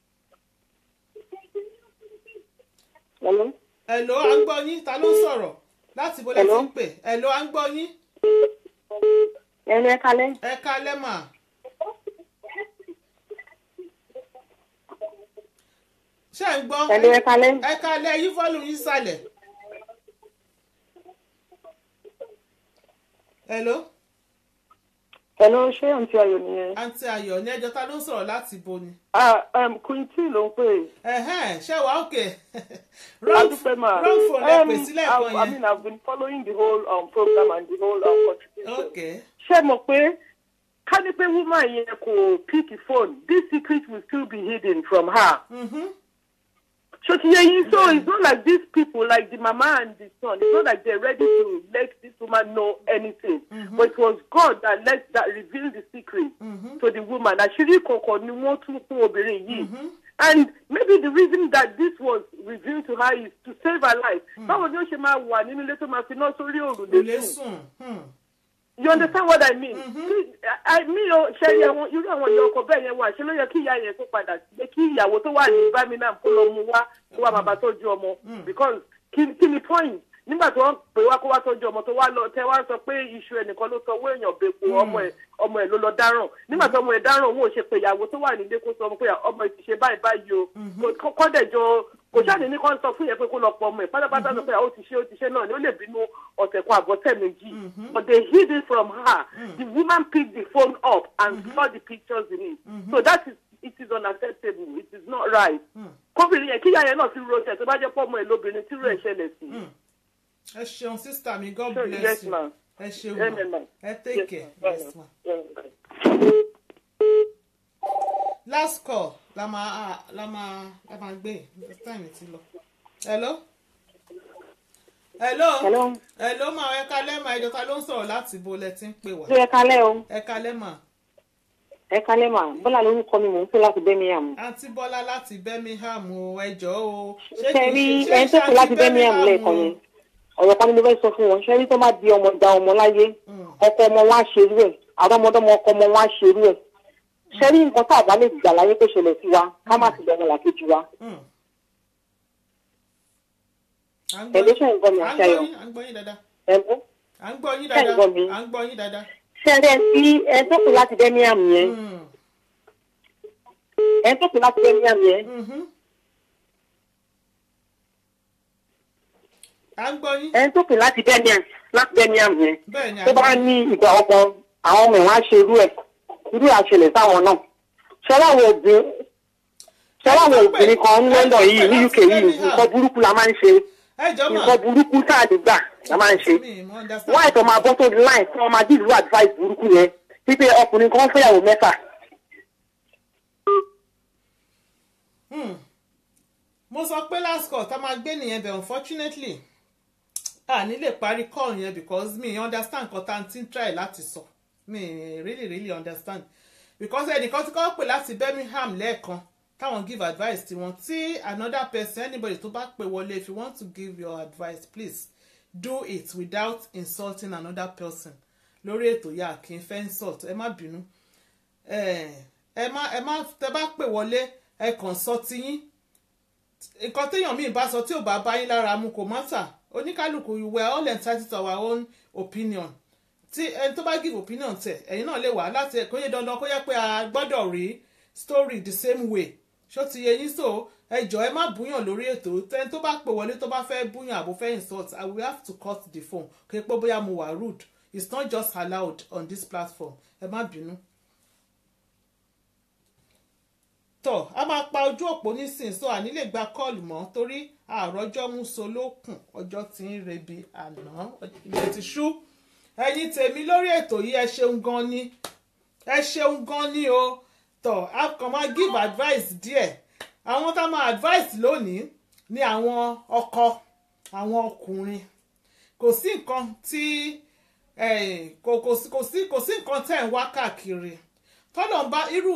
[SPEAKER 3] hello
[SPEAKER 2] hello à ń gbọ́ yín ta ló ń sọ̀rọ̀ láti bolẹ̀ tí ń pè hello à ń gbọ́ yín.
[SPEAKER 3] hello ẹ kálẹ́.
[SPEAKER 2] ẹ kálẹ́ mà. ṣé ẹ ń gbọ́.
[SPEAKER 3] hello ẹ kálẹ́.
[SPEAKER 2] ẹ kálẹ́ yí fọ́ọ̀lù yín sàlẹ̀. hello.
[SPEAKER 3] hello ṣé àǹtí ayọ̀ nìyẹn.
[SPEAKER 2] àǹtí ayọ̀ ní ẹjọ́ ta ló ń sọ̀rọ̀ láti bo ni.
[SPEAKER 3] ah um, Quinty ló ń pè.
[SPEAKER 2] ẹ̀hẹ́n ṣé wàá òkè.
[SPEAKER 3] wrong phone
[SPEAKER 2] ẹ pè sílẹ̀ kan yẹn.
[SPEAKER 3] I mean I've been following the whole um, program and the whole um, contribution.
[SPEAKER 2] okay.
[SPEAKER 3] ṣé mo pé ká ní pé woman yẹn kò pick the phone this secret will still be hidden from her.
[SPEAKER 2] Mm-hmm.
[SPEAKER 3] So, so it's not like these people, like the mama and the son, it's not like they're ready to let this woman know anything. Mm-hmm. But it was God that let that revealed the secret mm-hmm. to the woman. Mm-hmm. And maybe the reason that this was revealed to her is to save her life.
[SPEAKER 2] Mm-hmm.
[SPEAKER 3] You understand what I mean? Mm-hmm. I mean, Sherry, I want you know what you're comparing. What she know your key yaya so padà. The key ya what to wa ni Birmingham ko lo mu wa ko wa baba tọ́jú ọmọ because kí kí ni point nígbà tó pé wá kó wá tọ́jú ọmọ tó wá lọ tẹ́ wá sọ pé issue ẹnìkan ló sọ wé èèyàn bepo ọmọ ẹ̀ ọmọ ẹ̀ ló lọ dáràn nígbà tó ọmọ ẹ̀ dáràn òun ò ṣe pé ìyàwó tó wà nílé kó sọ ọmọ pé ọmọ ẹ̀ ti ṣe báyìí báyìí o kọ́ dẹ̀jọ́ kò ṣáà ní ní kàn sọ fún yẹn pé kó lọ pọ ọmọ ẹ̀ pátápátá sọ pé ó ti ṣe ó ti ṣe náà ni ó lè bínú ọ̀sẹ̀ kan àbọ̀tẹ̀ méjì but they hid it from her the woman picked the phone up and saw the pictures in it so that is it is unacceptable it is not right kóbìnrin yẹn kíyà yẹn náà ti ro ṣẹ̀ tó bá jẹ́ pọ́ ọmọ ẹ̀ lóbìnrin tí ro ẹ̀ ṣẹlẹ̀ sí.
[SPEAKER 2] ẹ ṣeun sister mi God bless you ẹ ṣeun ma ẹ take care yes ma. Last call la máa la máa la máa gbé time ti lọ. hello hello
[SPEAKER 3] hello
[SPEAKER 2] hello ma ẹ kálẹ́ ma ẹjọ́ ta ló ń sọ̀rọ̀ láti bo lẹ ti ń pè wá.
[SPEAKER 3] ẹ kálẹ́ o.
[SPEAKER 2] ẹ kálẹ́ ma.
[SPEAKER 3] ẹ kálẹ́ ma Bọ́lá lórúkọ mi mò ń pè láti Birmingham.
[SPEAKER 2] àǹtí Bọ́lá láti Birmingham o ẹjọ́ o.
[SPEAKER 3] ṣé rí ẹni tó kù láti Birmingham lẹ́ẹ̀kan yẹn ọ̀rọ̀ kan ní mo fẹ́ sọ fún wọn ṣé rí tó má di ọmọ da ọmọ láyé ọkọ ọmọ wọn á ṣerú ẹ̀ àwọn ọmọdọ́mọ ọkọ ọmọ wọn á ṣerú ẹ̀ ṣé rí nǹkan tá a bá lè gbà láyé tó ṣẹlẹ̀ sí wa ká má sì lọ́mọ làkejì wa. ẹ̀lẹ́ ṣe ń gbọ́ mi àṣà yọ.
[SPEAKER 2] à ń gbọ́ yín dáadáa.
[SPEAKER 3] ẹ̀lẹ́
[SPEAKER 2] à ń gbọ́ yín dáadáa. à ń gbọ́ yín dáadáa.
[SPEAKER 3] ṣé ẹ ti ẹ tó kù láti Birmingham yẹn ẹ tó kù láti Birmingham yẹn.
[SPEAKER 2] à ń gbọ́ yín.
[SPEAKER 3] ẹni tó pè láti Birmingham láti Birmingham yẹn
[SPEAKER 2] bẹ́ẹ̀ ni
[SPEAKER 3] tó bá ní ìgbà ọkọ àwọn ọmọ ìwọ̀n á ṣe irú ẹ̀ irú àṣẹlẹ̀ sáwọn náà ṣẹláwọ̀ obìnrin ṣẹláwọ̀ obìnrin kan ní London yìí ní U K yìí nǹkan burúkú la máa ń ṣe nǹkan burúkú tá a lè gbà la máa ń ṣe wọ́n àìsàn máa bọ́ sórí line tí wọ́n máa dì ìlú advice burúkú yẹn wípé ọkùnrin kan fẹ́yàwó mẹ́fà.
[SPEAKER 2] mo sọ pé last call tá a máa gbé nìyẹn bẹ̀ unfortunately a ní lè parí call yẹn because me understand nǹkan tá a ti ń try láti sọ me really really understand because ẹnìkan tí kò pè láti Birmingham lẹ́ẹ̀kan táwọn give advice tiwọn tí another person anybody tó bá pè wọlé if you want to give your advice please do it without insulting another person lórí ètò yà kí n fẹ́ insult ẹ má bínú ẹ má ẹ má tẹ bá pè wọlé ẹ kàn sọ tiyín nǹkan téèyàn míì bá sọ tí ò bá bá yín lára mu kò mọ́tà oníkálukú we are all entitled to our own opinion tí ẹni tó bá give opinion tẹ ẹ̀yin náà lè wá láti kó yẹ dandan kó yẹ pé a gbọ́dọ̀ rí story the same way ṣó ti yẹ yín so ẹ jọ̀ọ́ ẹ má búyàn lórí ètò tẹni tó bá pè wọlé tó bá fẹ́ búyàn àbò fẹ́ insult I will have to cut the phone kí ẹ pé bóyá mo wà rude it's not just allowed on this platform ẹ má bínú. tọ́ a máa pa ojú òpó nísìnyí so àní lè gba kọ́ọ̀lù mọ́ torí àròjọ́ mú so lókùn ọjọ́ tí ń rebi àná ilẹ̀ ti ṣú ẹ̀yin tèmi lórí ètò yìí ẹ ṣeun gan ni ẹ ṣeun gan ni o tọ́ a kàn máa give advice díẹ̀ àwọn tá máa advice lónìí ni àwọn ọkọ àwọn ọkùnrin kò sí nǹkan tí kò sí kò sí nǹkan tẹ̀ ń wá káàkiri tọ́lọ̀ ń bá irú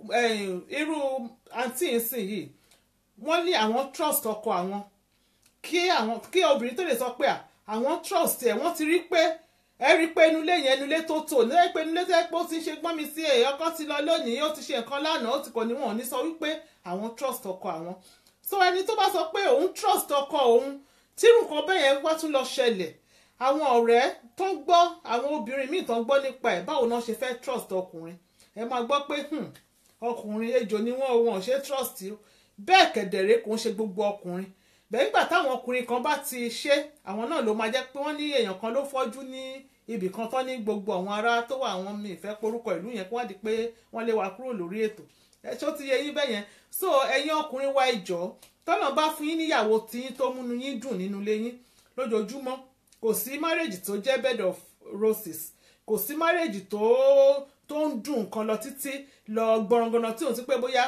[SPEAKER 2] irú àǹtí ìsìn yìí wọ́n ní àwọn trust ọkọ àwọn kí àwọn kí obìnrin tó lè sọ pé àwọn trust ẹ̀ wọ́n ti rí pé ẹ rí pé inúlé yẹn inúlé tó tò ní pé inúlé tó yẹ pé ó ti ṣe gbọ́n mi sí èyí ọkọ ti lọ lónìí ó ti ṣe nǹkan lánàá ó ti kọ̀ níwọ̀n ní sọ wípé àwọn trust ọkọ àwọn so ẹni tó bá sọ pé òun trust ọkọ òun tírù nǹkan bẹ́ẹ̀ yẹn wá tún lọ ṣẹlẹ̀ àwọn ọ̀rẹ́ tó ń gbọ́ àwọn obìnrin míì tó ń gbọ́ nípa ẹ̀ báwo náà ṣe fẹ́ trust ọkùnrin ẹ máa gbọ́ pé ọkùnrin ejò ni wọ́n wọ́n ṣe trust o bẹ́ẹ̀ kẹ̀dẹ̀rẹ́ kò ń ṣe gbogbo ọkùnrin bẹ́ẹ̀ nígbà táwọn ọkùnrin kan bá ti ṣe àwọn náà ló máa jẹ́ pé wọ́n ní èèyàn kan ló fọ́jú ní ibì kan tán ní gbogbo àwọn ará tó wà àwọn mi ìfẹ́ porúkọ ìlú yẹn kó wá di pé wọ́n lé wa kúrò lórí ètò ẹ ṣó ti yẹ yín bẹ́ẹ̀ yẹn so ẹ̀yin ọkùnrin wa ìjọ tọ́nà bá fún yín níyàwó tiyín tó múnú yín dùn nínú ilé yín lójoojúmọ́ kò sí marriage tó jẹ́ bed of roses kò sí marriage tó tó ń dùn nǹkan lọ títí lọ gbọ̀rọ̀ngànà tí òun ti pé bóyá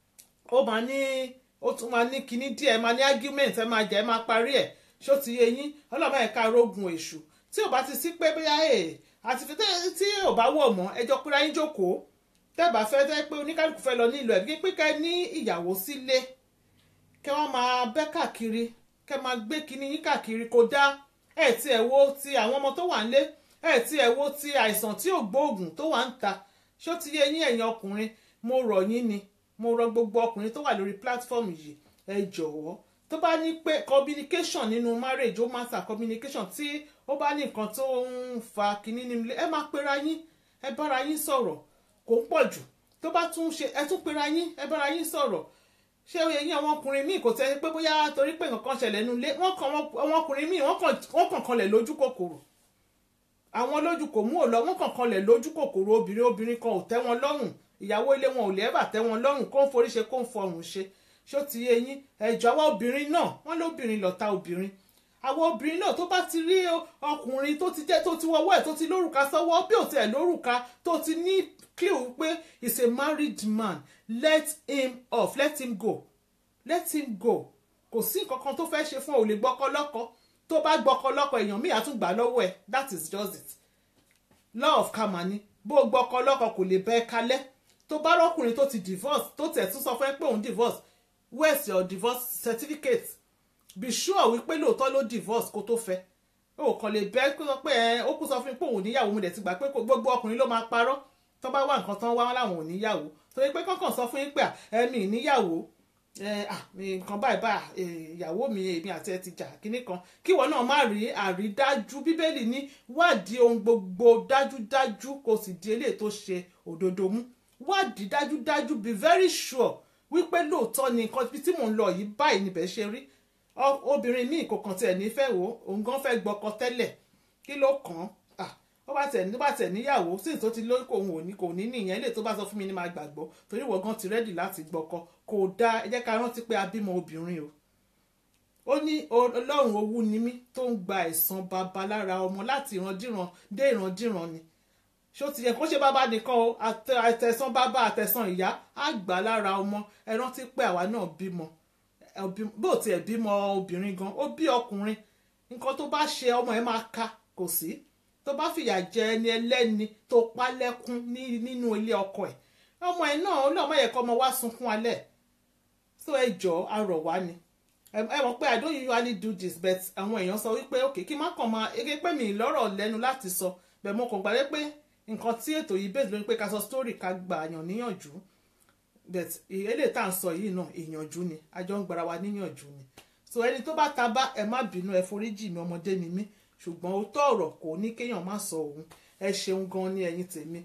[SPEAKER 2] ó máa ní ó tún máa ní kinní díẹ̀ máa ní argument ẹ máa jẹ́ ẹ máa parí ẹ̀ ṣó ti yé yín ọlọ́mọ ẹ̀ka rógun èṣù tí ò bá ti sí pé bóyá ẹ̀ àti fi tí ò bá wọ̀ mọ́ ẹjọ́ pé ráyín jókòó tẹ́bà fẹ́ tẹ́ pé oníkálukú fẹ́ lọ nílò ẹ̀ bí pé kẹ́ ní ìyàwó sílé kẹ́ wọ́n máa bẹ́ káàkiri kẹ́ máa gbé kinní yín káàkiri kò dá ẹ̀ tí ẹ̀ wo ti àwọn ọmọ tó wà nílé ẹ̀ tí ẹ̀ wo ti àìsàn tí ò gbóògùn tó wà ń ta ṣó ti yé yín ẹ̀yin ọkùnrin mo rọ̀ yín ni mo rọ̀ gbogbo ọkùnrin tó wà lórí platform yìí ẹ jọ̀wọ́ tó bá ní pé communication nínú marriage ó matter communication tí ó bá ní nǹkan tó ń fa kinní nílé ẹ máa pera yín ẹ bára yín sọ̀rọ̀ kò ń pọ̀ jù tó bá tún ṣe ẹ tún pera yín ẹ bára yín sọ̀rọ̀ ṣé ẹ̀yin àwọn ọkùnrin míì kò tẹ́ pé bóyá torí pé nǹkan ṣẹlẹ̀ nínú ilé wọ́n kàn àwọn ọkùnrin míì wọ́n kàn kanlẹ̀ lójú kòkòrò àwọn lójú kò mú ò lọ wọ́n kàn kanlẹ̀ lójú kòkòrò obìnrin obìnrin kan ò tẹ́ wọn lọ́rùn ìyàwó ilé wọn ò lè ẹ̀bà tẹ́ wọn lọ́rùn kó ń forí ṣe kó ń fọrùn ṣe ṣó ti yé yín ẹ̀jọ̀ àwọn obìnrin náà wọ́n lóbìnrin lọ̀tá obìnrin àwọn obìnrin náà tó bá ti rí ọkùnrin tó ti jẹ́ tó ti wọ́wọ́ ẹ̀ tó ti lórúka sọ́wọ́ bí ò tiẹ̀ lórúka tó ti ní clue pé he's a married man let him off let him go let him go kò sí nǹkan kan tó fẹ́ ṣe fún ò lè gbọ́kọ́ lọ́kọ tó bá gbọ́kọ́ lọ́kọ èèyàn míì á tún gbà lọ́wọ́ ẹ̀ that is just it law of karma ni bó gbọ́kọ́ lọ́kọ kò lè bẹ́ kalẹ̀ tó bá rọ́kùnrin tó ti divorce tó tẹ̀ tún sọ fún ẹ pé òun divorce where's your divorce certificate be sure wípé lóòótọ́ ló divorce kó tó fẹ́ ó kàn lè bẹ́ kó sọ pé ẹ ó kú sọ fún pé òun níyàwó mo dẹ̀ ti gbà pé gbogbo ọkùnrin ló máa parọ́ tó bá wà nǹkan tán wá láwọn ò níyàwó torí pé kọ́kàn sọ fún yín pé ẹ̀mí níyàwó nǹkan báyìí bá ìyàwó mi èmi àti ẹ ti jà kínní kan kí wọn náà má rí àrídájú bíbélì ní wádìí ohun gbogbo dájúdájú kò sì di eléyìí tó ṣe òdodo mú wádìí dájúdájú be very sure wípé lóòótọ́ ni nǹkan tí mò ń lọ yìí báyìí níbẹ̀ ṣe rí obìnrin míì kò kàn tiẹ̀ nífẹ̀ẹ́ wò òun gan fẹ́ gbọ́kọ tẹ́lẹ̀ kí ló kàn án ó bá tẹ̀ nígbà tẹ̀ níyàwó sí tó ti lóyún òun ò ní kò ní nìyẹn ilé tó bá sọ fún mi ní máa gbàgbọ́ torí ìwọ gan ti rẹ́dì láti gbọ́kọ kò dáa ẹ jẹ́ ká rántí pé a bímọ obìnrin o ó ní ọlọ́run owú ni mí tó ń gba ẹ̀san baba lára ọmọ láti ìrandíran dé ìrandíran ni ṣó ti yẹ kó ṣe bàbá nìkan o àtẹ̀sán bàbá àtẹ̀sán ìyá á gbà lára ọmọ ẹ rántí pé àwa náà bímọ bó tiẹ̀ bímọ obìnrin gan ó bí ọkùnrin nǹkan tó bá ṣe ọmọ ẹ máa ka kò sí tó bá fìyà jẹ ẹni ẹlẹ́ni tó pa lẹ́kún nínú ilé ọkọ ẹ̀ ọmọ ẹ náà ó náà má yẹ kó ọmọ wá sunkún alẹ́ so ẹ jọ arọ̀ wá ni ẹ mọ̀ pé I don't usually do this but àwọn èèyàn sọ wípé ok kí má kàn máa ege pé mi lọ́rọ̀ lẹ́nu láti sọ bẹ́ẹ̀ mo kàn gbàgbé pé nǹkan tí ètò yìí bẹ́ẹ̀ lórí pé ká sọ story ká gba àyàn níyànjú but eléyìí tá à ń sọ yìí náà ìyànjú ni a jọ ń gbara wa níyànjú ni so ẹni tó bá ta bá ẹ má bínú ẹ foríjì mi ọmọdé ni mí ṣùgbọ́n ó tọ́ ọ̀rọ̀ kò ní kéèyàn má sọ òun ẹ ṣeun gan ní ẹ̀yin tèmi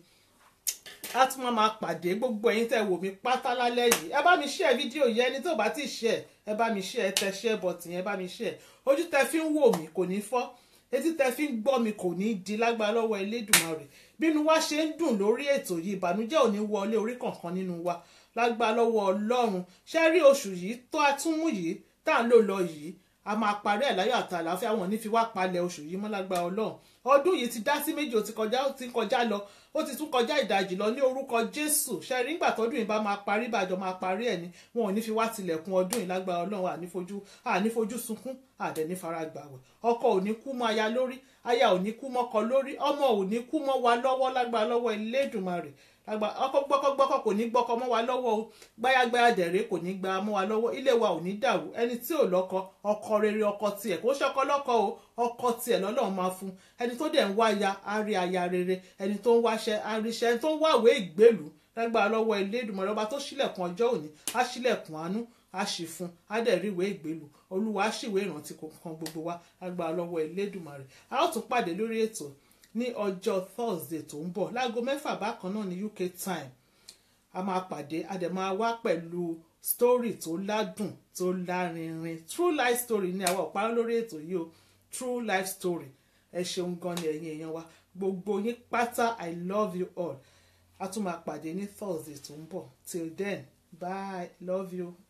[SPEAKER 2] a tún máa pàdé gbogbo ẹ̀yin tẹ́ wò mí pátá lálẹ́ yìí ẹ bá mi share fídíò yìí ẹni tó bá ti share ẹ bá mi share ẹ tẹ share button ẹ bá mi share ojú tẹ́ fi ń wò mí kò ní fọ́ etí tẹ́ fi ń gbọ́ mi kò ní di lágbára lọ́wọ́ Elédùmarè bínú wa ṣe ń dùn lórí ètò yìí ìbànújẹ́ ò ní wọlé orí kankan nínú wa lágbára lọ́wọ́ Ọlọ́run ṣe rí oṣù yìí tó a tún mú yìí tá à ń lò lọ yìí a máa parí ẹ̀ láyọ̀ àti àlàáfíà wọn ní fi wá palẹ̀ oṣù yìí mọ́ lágbára Ọlọ́run ọdún yìí ti dá sí méjì ó ti kọjá ó ti kọjá lọ ó ti tún kọjá ìdajì lọ ní orúkọ Jésù ṣe rí nígbà tọdún yìí bá máa parí bàjọ́ máa parí ẹ̀ ni wọn ò ní fi wá tilẹ̀kùn ọdún yìí lágbára Ọlọ́run ànífojú ànífojú sunkún àdẹ̀ní faragbàwẹ̀ ọkọ ò ní kú mọ́ aya lórí aya ò ní kú mọ́kọ lórí ọmọ ò ní kú mọ́ wa lọ́wọ́ lágbára lọ́wọ́ Elédùmarè ọkọ gbọ́kọ́gbọ́kọ́ kò ní gbọ́kọ mọ́ wa lọ́wọ́ o gbáyàgbáyà dẹ̀rẹ́ kò ní gbá mọ́ wa lọ́wọ́ ilé wa ò ní dàrú ẹni tí ò lọ́kọ ọkọ rere ọkọ tiẹ̀ kò ṣọkọ lọ́kọ o ọkọ tiẹ̀ lọ́lọ́run máa fún ẹni tó dẹ̀ ń wá aya á rí aya rere ẹni tó ń wáṣẹ́ á ríṣẹ́ ẹni tó ń wáwé ìgbélú lágbára lọ́wọ́ Elédùmarè ọba tó ṣílẹ̀kùn ọjọ́ òní á ṣílẹ̀kùn àánú á ṣì fún á dẹ̀ rí ìwé ìgbélú olúwa á ṣìwé ìrántí kan gbogbo wa lágbára lọ́wọ́ Elédùmarè a ó tún pàdé lórí ètò ní ọjọ́ Thursday tó ń bọ̀ láago mẹ́fà bákan náà ní U K time a máa pàdé a dẹ̀ máa wá pẹ̀lú story tó ládùn tó lárinrin true life story ní àwa ọ̀pá lórí ètò yìí o true life story ẹ ṣeun gan ni ẹ̀yin èèyàn wa gbogbo yín pátá I love you all a tún máa pàdé ní Thursday tó ń bọ̀ till then bye love you.